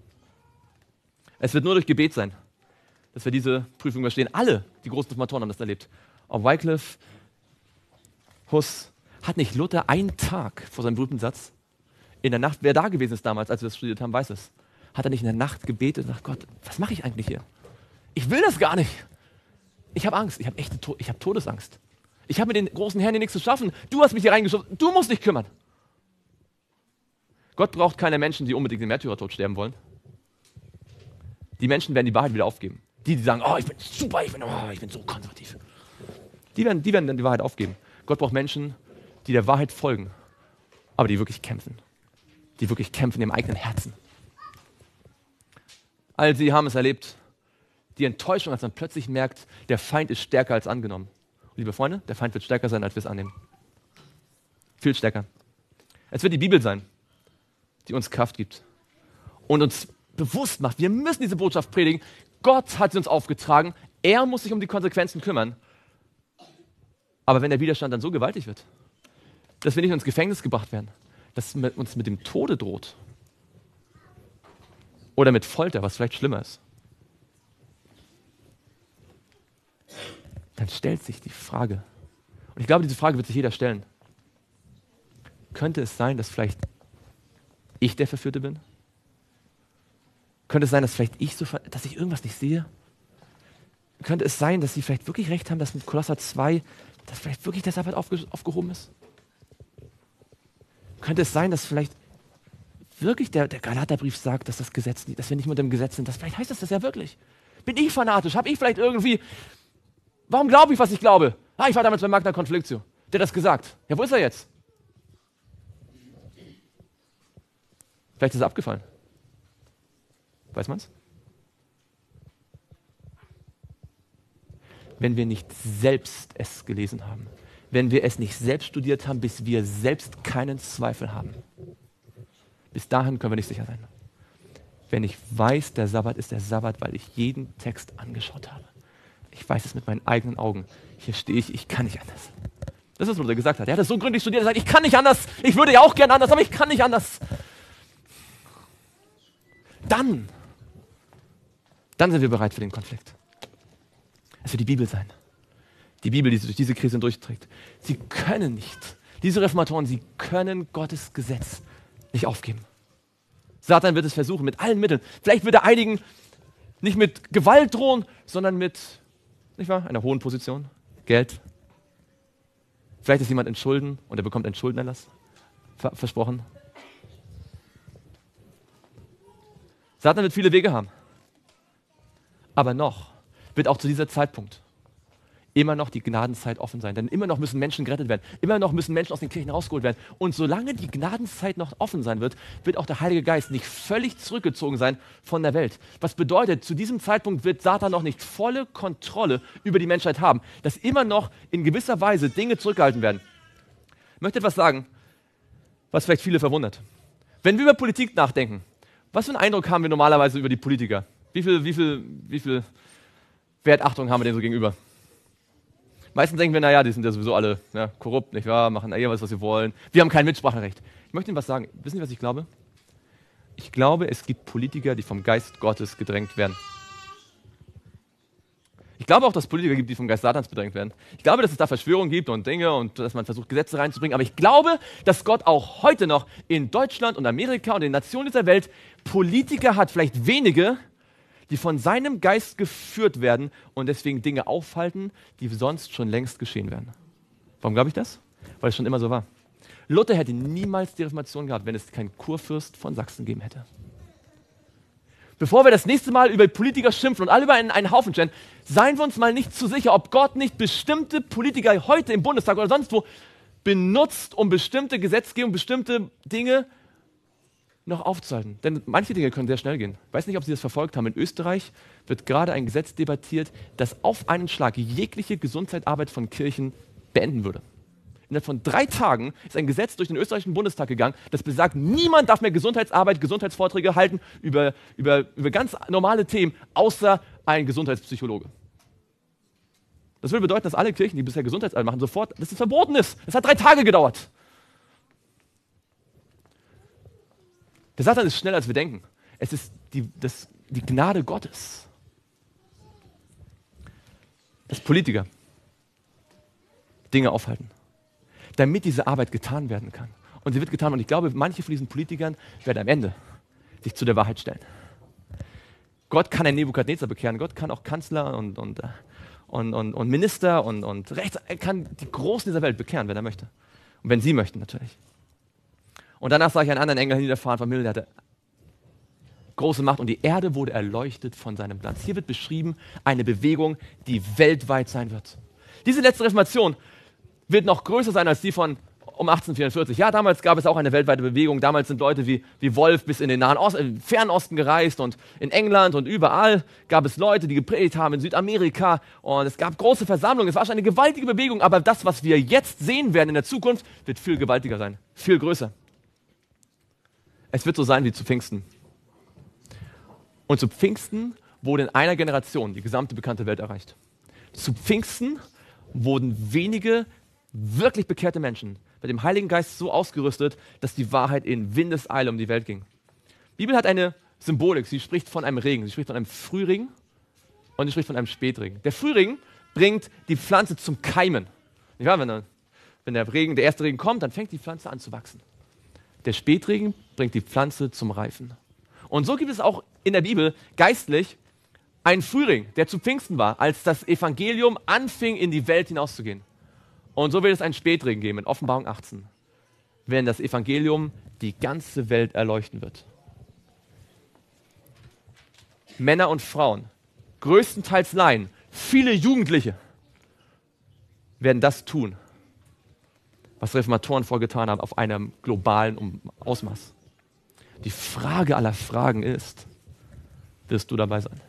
Es wird nur durch Gebet sein, dass wir diese Prüfung überstehen. Alle, die großen Reformatoren haben das erlebt. Ob Wycliffe, Hus, hat nicht Luther einen Tag vor seinem berühmten Satz in der Nacht, wer da gewesen ist damals, als wir das studiert haben, weiß es, hat er nicht in der Nacht gebetet und gesagt, Gott, was mache ich eigentlich hier? Ich will das gar nicht. Ich habe Angst, ich habe echte to- ich habe Todesangst. Ich habe mit den großen Herren hier nichts zu schaffen. Du hast mich hier reingeschoben, du musst dich kümmern. Gott braucht keine Menschen, die unbedingt den Märtyrertod sterben wollen. Die Menschen werden die Wahrheit wieder aufgeben. Die, die sagen, oh, ich bin super, ich bin, oh, ich bin so konservativ. Die werden, die werden dann die Wahrheit aufgeben. Gott braucht Menschen, die der Wahrheit folgen, aber die wirklich kämpfen. Die wirklich kämpfen im eigenen Herzen. All sie haben es erlebt, die Enttäuschung, als man plötzlich merkt, der Feind ist stärker als angenommen. Und liebe Freunde, der Feind wird stärker sein, als wir es annehmen. Viel stärker. Es wird die Bibel sein, die uns Kraft gibt und uns bewusst macht, wir müssen diese Botschaft predigen. Gott hat sie uns aufgetragen, er muss sich um die Konsequenzen kümmern. Aber wenn der Widerstand dann so gewaltig wird, dass wir nicht ins Gefängnis gebracht werden, dass uns mit dem Tode droht oder mit Folter, was vielleicht schlimmer ist, dann stellt sich die Frage, und ich glaube, diese Frage wird sich jeder stellen, könnte es sein, dass vielleicht ich der Verführte bin? Könnte es sein, dass vielleicht ich so, dass ich irgendwas nicht sehe? Könnte es sein, dass sie vielleicht wirklich recht haben, dass mit Kolosser zwei, dass vielleicht wirklich der Sabbat aufge aufgehoben ist? Könnte es sein, dass vielleicht wirklich der, der Galaterbrief sagt, dass das Gesetz, dass wir nicht unter dem Gesetz sind? Das, vielleicht heißt das das ja wirklich. Bin ich fanatisch? Habe ich vielleicht irgendwie, warum glaube ich, was ich glaube? Ah, ich war damals bei Magna Conflictio. Der hat das gesagt. Ja, wo ist er jetzt? Vielleicht ist er abgefallen. Weiß man's? Wenn wir nicht selbst es gelesen haben, wenn wir es nicht selbst studiert haben, bis wir selbst keinen Zweifel haben. Bis dahin können wir nicht sicher sein. Wenn ich weiß, der Sabbat ist der Sabbat, weil ich jeden Text angeschaut habe. Ich weiß es mit meinen eigenen Augen. Hier stehe ich, ich kann nicht anders. Das ist, was er gesagt hat. Er hat es so gründlich studiert, er sagt, ich kann nicht anders. Ich würde ja auch gerne anders, aber ich kann nicht anders. Dann, dann sind wir bereit für den Konflikt. Es wird die Bibel sein. Die Bibel, die sich durch diese Krise durchträgt. Sie können nicht, diese Reformatoren, sie können Gottes Gesetz nicht aufgeben. Satan wird es versuchen, mit allen Mitteln. Vielleicht wird er einigen nicht mit Gewalt drohen, sondern mit, nicht wahr, einer hohen Position, Geld. Vielleicht ist jemand in Schulden und er bekommt einen Schuldenerlass ver versprochen. Satan wird viele Wege haben. Aber noch wird auch zu dieser Zeitpunkt immer noch die Gnadenzeit offen sein. Denn immer noch müssen Menschen gerettet werden. Immer noch müssen Menschen aus den Kirchen rausgeholt werden. Und solange die Gnadenzeit noch offen sein wird, wird auch der Heilige Geist nicht völlig zurückgezogen sein von der Welt. Was bedeutet, zu diesem Zeitpunkt wird Satan noch nicht volle Kontrolle über die Menschheit haben. Dass immer noch in gewisser Weise Dinge zurückgehalten werden. Ich möchte etwas sagen, was vielleicht viele verwundert. Wenn wir über Politik nachdenken, was für einen Eindruck haben wir normalerweise über die Politiker? Wie viel, wie viel, wie viel Wertachtung haben wir denen so gegenüber? Meistens denken wir, naja, die sind ja sowieso alle ja, korrupt, nicht wahr? Machen eh was, was sie wollen. Wir haben kein Mitspracherecht. Ich möchte Ihnen was sagen. Wissen Sie, was ich glaube? Ich glaube, es gibt Politiker, die vom Geist Gottes gedrängt werden. Ich glaube auch, dass es Politiker gibt, die vom Geist Satans bedrängt werden. Ich glaube, dass es da Verschwörungen gibt und Dinge und dass man versucht, Gesetze reinzubringen. Aber ich glaube, dass Gott auch heute noch in Deutschland und Amerika und in den Nationen dieser Welt Politiker hat, vielleicht wenige, die von seinem Geist geführt werden und deswegen Dinge aufhalten, die sonst schon längst geschehen wären. Warum glaube ich das? Weil es schon immer so war. Luther hätte niemals die Reformation gehabt, wenn es keinen Kurfürst von Sachsen gegeben hätte. Bevor wir das nächste Mal über Politiker schimpfen und alle über einen, einen Haufen stellen, seien wir uns mal nicht zu sicher, ob Gott nicht bestimmte Politiker heute im Bundestag oder sonst wo benutzt, um bestimmte Gesetzgebung, bestimmte Dinge noch aufzuhalten. Denn manche Dinge können sehr schnell gehen. Ich weiß nicht, ob Sie das verfolgt haben. In Österreich wird gerade ein Gesetz debattiert, das auf einen Schlag jegliche Gesundheitsarbeit von Kirchen beenden würde. Innerhalb von drei Tagen ist ein Gesetz durch den österreichischen Bundestag gegangen, das besagt, niemand darf mehr Gesundheitsarbeit, Gesundheitsvorträge halten über, über, über ganz normale Themen, außer ein Gesundheitspsychologe. Das würde bedeuten, dass alle Kirchen, die bisher Gesundheitsarbeit machen, sofort, dass es verboten ist. Es hat drei Tage gedauert. Der Satan ist schneller, als wir denken. Es ist die, das, die Gnade Gottes. Dass Politiker Dinge aufhalten, damit diese Arbeit getan werden kann. Und sie wird getan. Und ich glaube, manche von diesen Politikern werden am Ende sich zu der Wahrheit stellen. Gott kann einen Nebukadnezar bekehren. Gott kann auch Kanzler und, und, und, und, und Minister und, und Rechts... Er kann die Großen dieser Welt bekehren, wenn er möchte. Und wenn sie möchten, natürlich. Und danach sah ich einen anderen Engel niederfahren vom Himmel, der hatte große Macht und die Erde wurde erleuchtet von seinem Glanz. Hier wird beschrieben eine Bewegung, die weltweit sein wird. Diese letzte Reformation wird noch größer sein als die von um achtzehnhundertvierundvierzig. Ja, damals gab es auch eine weltweite Bewegung. Damals sind Leute wie, wie Wolf bis in den Nahen Ost, äh, Fernosten gereist und in England und überall gab es Leute, die gepredigt haben, in Südamerika und es gab große Versammlungen. Es war schon eine gewaltige Bewegung, aber das, was wir jetzt sehen werden in der Zukunft, wird viel gewaltiger sein, viel größer. Es wird so sein wie zu Pfingsten. Und zu Pfingsten wurde in einer Generation die gesamte bekannte Welt erreicht. Zu Pfingsten wurden wenige wirklich bekehrte Menschen mit dem Heiligen Geist so ausgerüstet, dass die Wahrheit in Windeseile um die Welt ging. Die Bibel hat eine Symbolik. Sie spricht von einem Regen. Sie spricht von einem Frühregen und sie spricht von einem Spätregen. Der Frühregen bringt die Pflanze zum Keimen. Ja, wenn, der, wenn der, Regen, der erste Regen kommt, dann fängt die Pflanze an zu wachsen. Der Spätregen bringt die Pflanze zum Reifen. Und so gibt es auch in der Bibel geistlich einen Frühregen, der zu Pfingsten war, als das Evangelium anfing, in die Welt hinauszugehen. Und so wird es einen Spätregen geben in Offenbarung achtzehn, wenn das Evangelium die ganze Welt erleuchten wird. Männer und Frauen, größtenteils Laien, viele Jugendliche werden das tun, was Reformatoren vorgetan haben, auf einem globalen Ausmaß. Die Frage aller Fragen ist, wirst du dabei sein?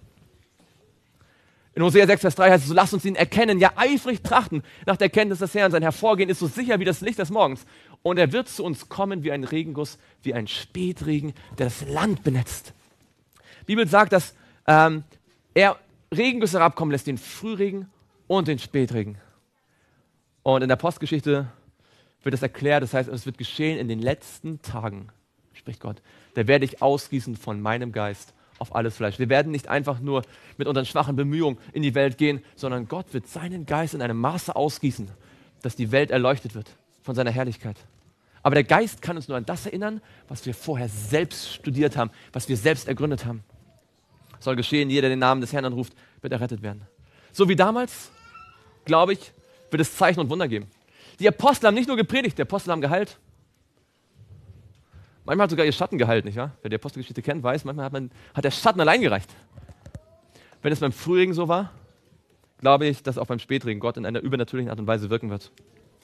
In Hosea sechs, Vers drei heißt es so, lasst uns ihn erkennen, ja eifrig trachten nach der Erkenntnis des Herrn. Sein Hervorgehen ist so sicher wie das Licht des Morgens. Und er wird zu uns kommen wie ein Regenguss, wie ein Spätregen, der das Land benetzt. Die Bibel sagt, dass ähm, er Regengüsse herabkommen lässt, den Frühregen und den Spätregen. Und in der Postgeschichte wird das erklärt, das heißt, es wird geschehen in den letzten Tagen, spricht Gott, da werde ich ausgießen von meinem Geist auf alles Fleisch. Wir werden nicht einfach nur mit unseren schwachen Bemühungen in die Welt gehen, sondern Gott wird seinen Geist in einem Maße ausgießen, dass die Welt erleuchtet wird von seiner Herrlichkeit. Aber der Geist kann uns nur an das erinnern, was wir vorher selbst studiert haben, was wir selbst ergründet haben. Soll geschehen, jeder, der den Namen des Herrn anruft, wird errettet werden. So wie damals, glaube ich, wird es Zeichen und Wunder geben. Die Apostel haben nicht nur gepredigt, die Apostel haben geheilt. Manchmal hat sogar ihr Schatten geheilt, nicht wahr? Wer die Apostelgeschichte kennt, weiß, manchmal hat, man, hat der Schatten allein gereicht. Wenn es beim Frühregen so war, glaube ich, dass auch beim Spätregen Gott in einer übernatürlichen Art und Weise wirken wird.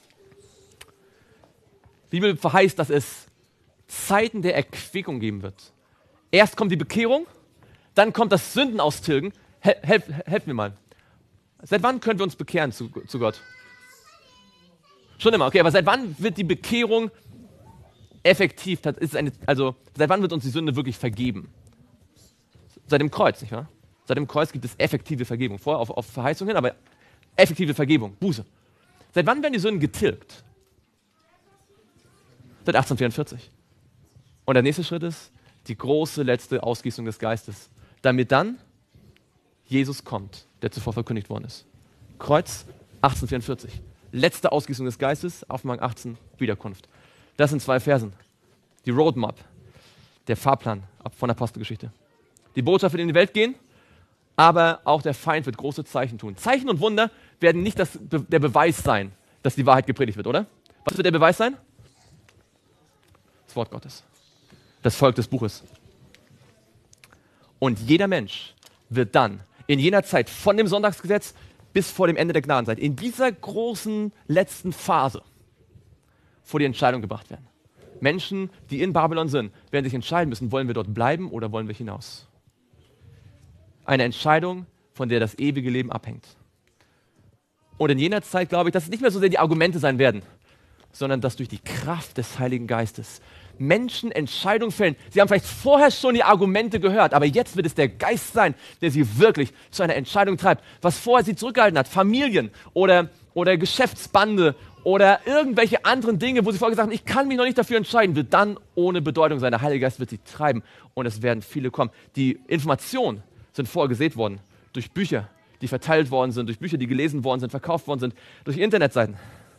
Die Bibel verheißt, dass es Zeiten der Erquickung geben wird. Erst kommt die Bekehrung, dann kommt das Sündenaustilgen. Hel helf, helf mir mal. Seit wann können wir uns bekehren zu, zu Gott? Schon immer, okay, aber seit wann wird die Bekehrung effektiv? Ist eine, also seit wann wird uns die Sünde wirklich vergeben? Seit dem Kreuz, nicht wahr? Seit dem Kreuz gibt es effektive Vergebung. Vorher auf, auf Verheißung hin, aber effektive Vergebung, Buße. Seit wann werden die Sünden getilgt? Seit achtzehnhundertvierundvierzig. Und der nächste Schritt ist die große letzte Ausgießung des Geistes, damit dann Jesus kommt, der zuvor verkündigt worden ist. Kreuz achtzehnhundertvierundvierzig. Letzte Ausgießung des Geistes, Offenbarung achtzehn, Wiederkunft. Das sind zwei Versen. Die Roadmap, der Fahrplan von der Apostelgeschichte. Die Botschaft wird in die Welt gehen, aber auch der Feind wird große Zeichen tun. Zeichen und Wunder werden nicht das, der Beweis sein, dass die Wahrheit gepredigt wird, oder? Was wird der Beweis sein? Das Wort Gottes. Das Volk des Buches. Und jeder Mensch wird dann in jener Zeit von dem Sonntagsgesetz bis vor dem Ende der Gnadenzeit, in dieser großen letzten Phase, vor die Entscheidung gebracht werden. Menschen, die in Babylon sind, werden sich entscheiden müssen, wollen wir dort bleiben oder wollen wir hinaus? Eine Entscheidung, von der das ewige Leben abhängt. Und in jener Zeit glaube ich, dass es nicht mehr so sehr die Argumente sein werden, sondern dass durch die Kraft des Heiligen Geistes Menschen Entscheidungen fällen. Sie haben vielleicht vorher schon die Argumente gehört, aber jetzt wird es der Geist sein, der sie wirklich zu einer Entscheidung treibt. Was vorher sie zurückgehalten hat, Familien oder, oder Geschäftsbande oder irgendwelche anderen Dinge, wo sie vorher gesagt haben, ich kann mich noch nicht dafür entscheiden, wird dann ohne Bedeutung sein. Der Heilige Geist wird sie treiben und es werden viele kommen. Die Informationen sind vorher gesät worden durch Bücher, die verteilt worden sind, durch Bücher, die gelesen worden sind, verkauft worden sind, durch Internetseiten.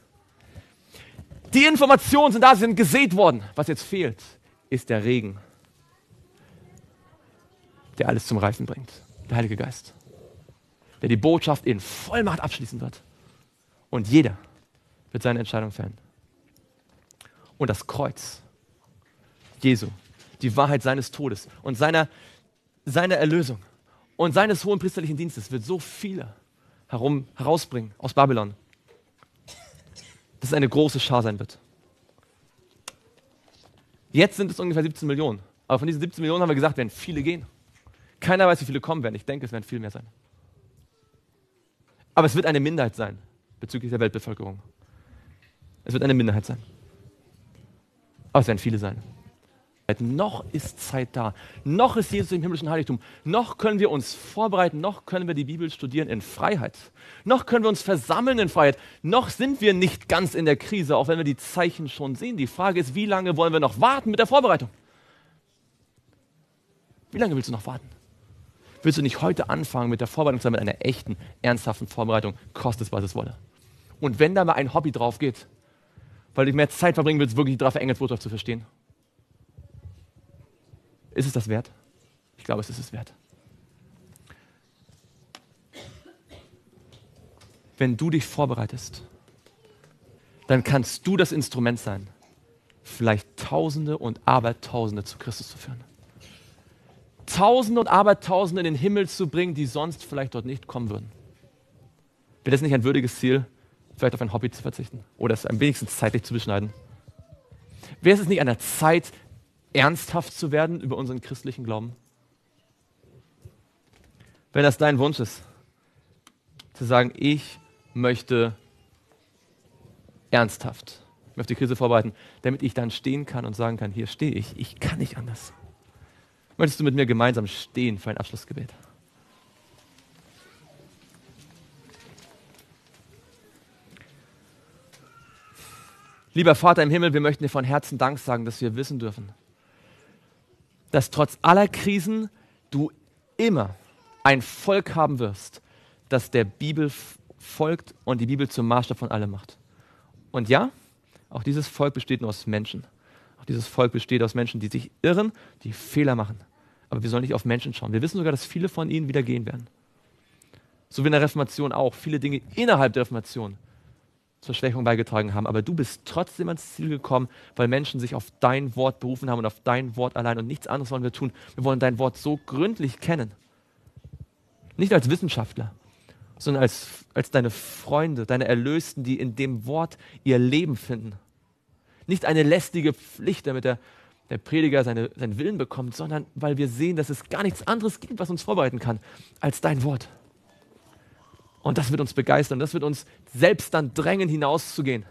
Die Informationen sind da, sie sind gesät worden. Was jetzt fehlt, ist der Regen, der alles zum Reifen bringt. Der Heilige Geist, der die Botschaft in Vollmacht abschließen wird. Und jeder wird seine Entscheidung fällen. Und das Kreuz Jesu, die Wahrheit seines Todes und seiner, seiner Erlösung und seines hohenpriesterlichen Dienstes wird so viele herum, herausbringen aus Babylon, dass es eine große Schar sein wird. Jetzt sind es ungefähr siebzehn Millionen. Aber von diesen siebzehn Millionen haben wir gesagt, werden viele gehen. Keiner weiß, wie viele kommen werden. Ich denke, es werden viel mehr sein. Aber es wird eine Minderheit sein bezüglich der Weltbevölkerung. Es wird eine Minderheit sein. Aber es werden viele sein. Noch ist Zeit da. Noch ist Jesus im himmlischen Heiligtum. Noch können wir uns vorbereiten. Noch können wir die Bibel studieren in Freiheit. Noch können wir uns versammeln in Freiheit. Noch sind wir nicht ganz in der Krise, auch wenn wir die Zeichen schon sehen. Die Frage ist, wie lange wollen wir noch warten mit der Vorbereitung? Wie lange willst du noch warten? Willst du nicht heute anfangen mit der Vorbereitung, mit einer echten, ernsthaften Vorbereitung, kostet es, was es wolle? Und wenn da mal ein Hobby drauf geht, weil du mehr Zeit verbringen willst, wirklich die drei Engelsbotschaft zu verstehen, ist es das wert? Ich glaube, es ist es wert. Wenn du dich vorbereitest, dann kannst du das Instrument sein, vielleicht Tausende und Abertausende zu Christus zu führen. Tausende und Abertausende in den Himmel zu bringen, die sonst vielleicht dort nicht kommen würden. Wäre das nicht ein würdiges Ziel, vielleicht auf ein Hobby zu verzichten oder es am wenigsten zeitlich zu beschneiden? Wäre es nicht an der Zeit, ernsthaft zu werden über unseren christlichen Glauben? Wenn das dein Wunsch ist, zu sagen, ich möchte ernsthaft mich auf die Krise vorbereiten, damit ich dann stehen kann und sagen kann, hier stehe ich, ich kann nicht anders. Möchtest du mit mir gemeinsam stehen für ein Abschlussgebet? Lieber Vater im Himmel, wir möchten dir von Herzen Dank sagen, dass wir wissen dürfen, dass trotz aller Krisen du immer ein Volk haben wirst, das der Bibel folgt und die Bibel zum Maßstab von allem macht. Und ja, auch dieses Volk besteht nur aus Menschen. Auch dieses Volk besteht aus Menschen, die sich irren, die Fehler machen. Aber wir sollen nicht auf Menschen schauen. Wir wissen sogar, dass viele von ihnen wieder gehen werden. So wie in der Reformation auch. Viele Dinge innerhalb der Reformation zur Schwächung beigetragen haben. Aber du bist trotzdem ans Ziel gekommen, weil Menschen sich auf dein Wort berufen haben und auf dein Wort allein. Und nichts anderes wollen wir tun. Wir wollen dein Wort so gründlich kennen. Nicht als Wissenschaftler, sondern als, als deine Freunde, deine Erlösten, die in dem Wort ihr Leben finden. Nicht eine lästige Pflicht, damit der, der Prediger seine, seinen Willen bekommt, sondern weil wir sehen, dass es gar nichts anderes gibt, was uns vorbereiten kann, als dein Wort. Und das wird uns begeistern, das wird uns selbst dann drängen, hinauszugehen.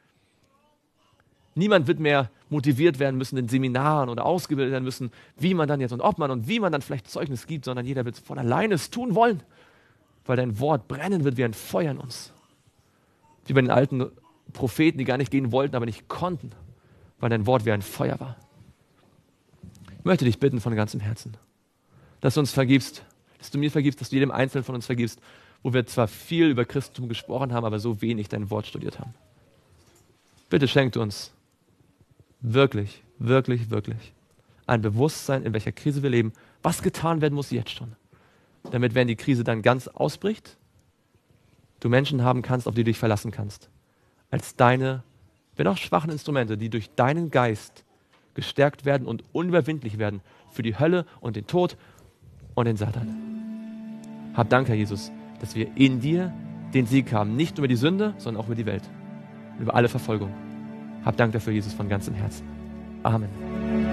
Niemand wird mehr motiviert werden müssen in Seminaren oder ausgebildet werden müssen, wie man dann jetzt und ob man und wie man dann vielleicht Zeugnis gibt, sondern jeder wird von alleine es tun wollen, weil dein Wort brennen wird wie ein Feuer in uns. Wie bei den alten Propheten, die gar nicht gehen wollten, aber nicht konnten, weil dein Wort wie ein Feuer war. Ich möchte dich bitten von ganzem Herzen, dass du uns vergibst, dass du mir vergibst, dass du jedem Einzelnen von uns vergibst, wo wir zwar viel über Christentum gesprochen haben, aber so wenig dein Wort studiert haben. Bitte schenkt uns wirklich, wirklich, wirklich ein Bewusstsein, in welcher Krise wir leben, was getan werden muss jetzt schon, damit, wenn die Krise dann ganz ausbricht, du Menschen haben kannst, auf die du dich verlassen kannst, als deine, wenn auch schwachen Instrumente, die durch deinen Geist gestärkt werden und unüberwindlich werden für die Hölle und den Tod und den Satan. Hab Dank, Herr Jesus, dass wir in dir den Sieg haben, nicht nur über die Sünde, sondern auch über die Welt, über alle Verfolgung. Hab Dank dafür, Jesus, von ganzem Herzen. Amen.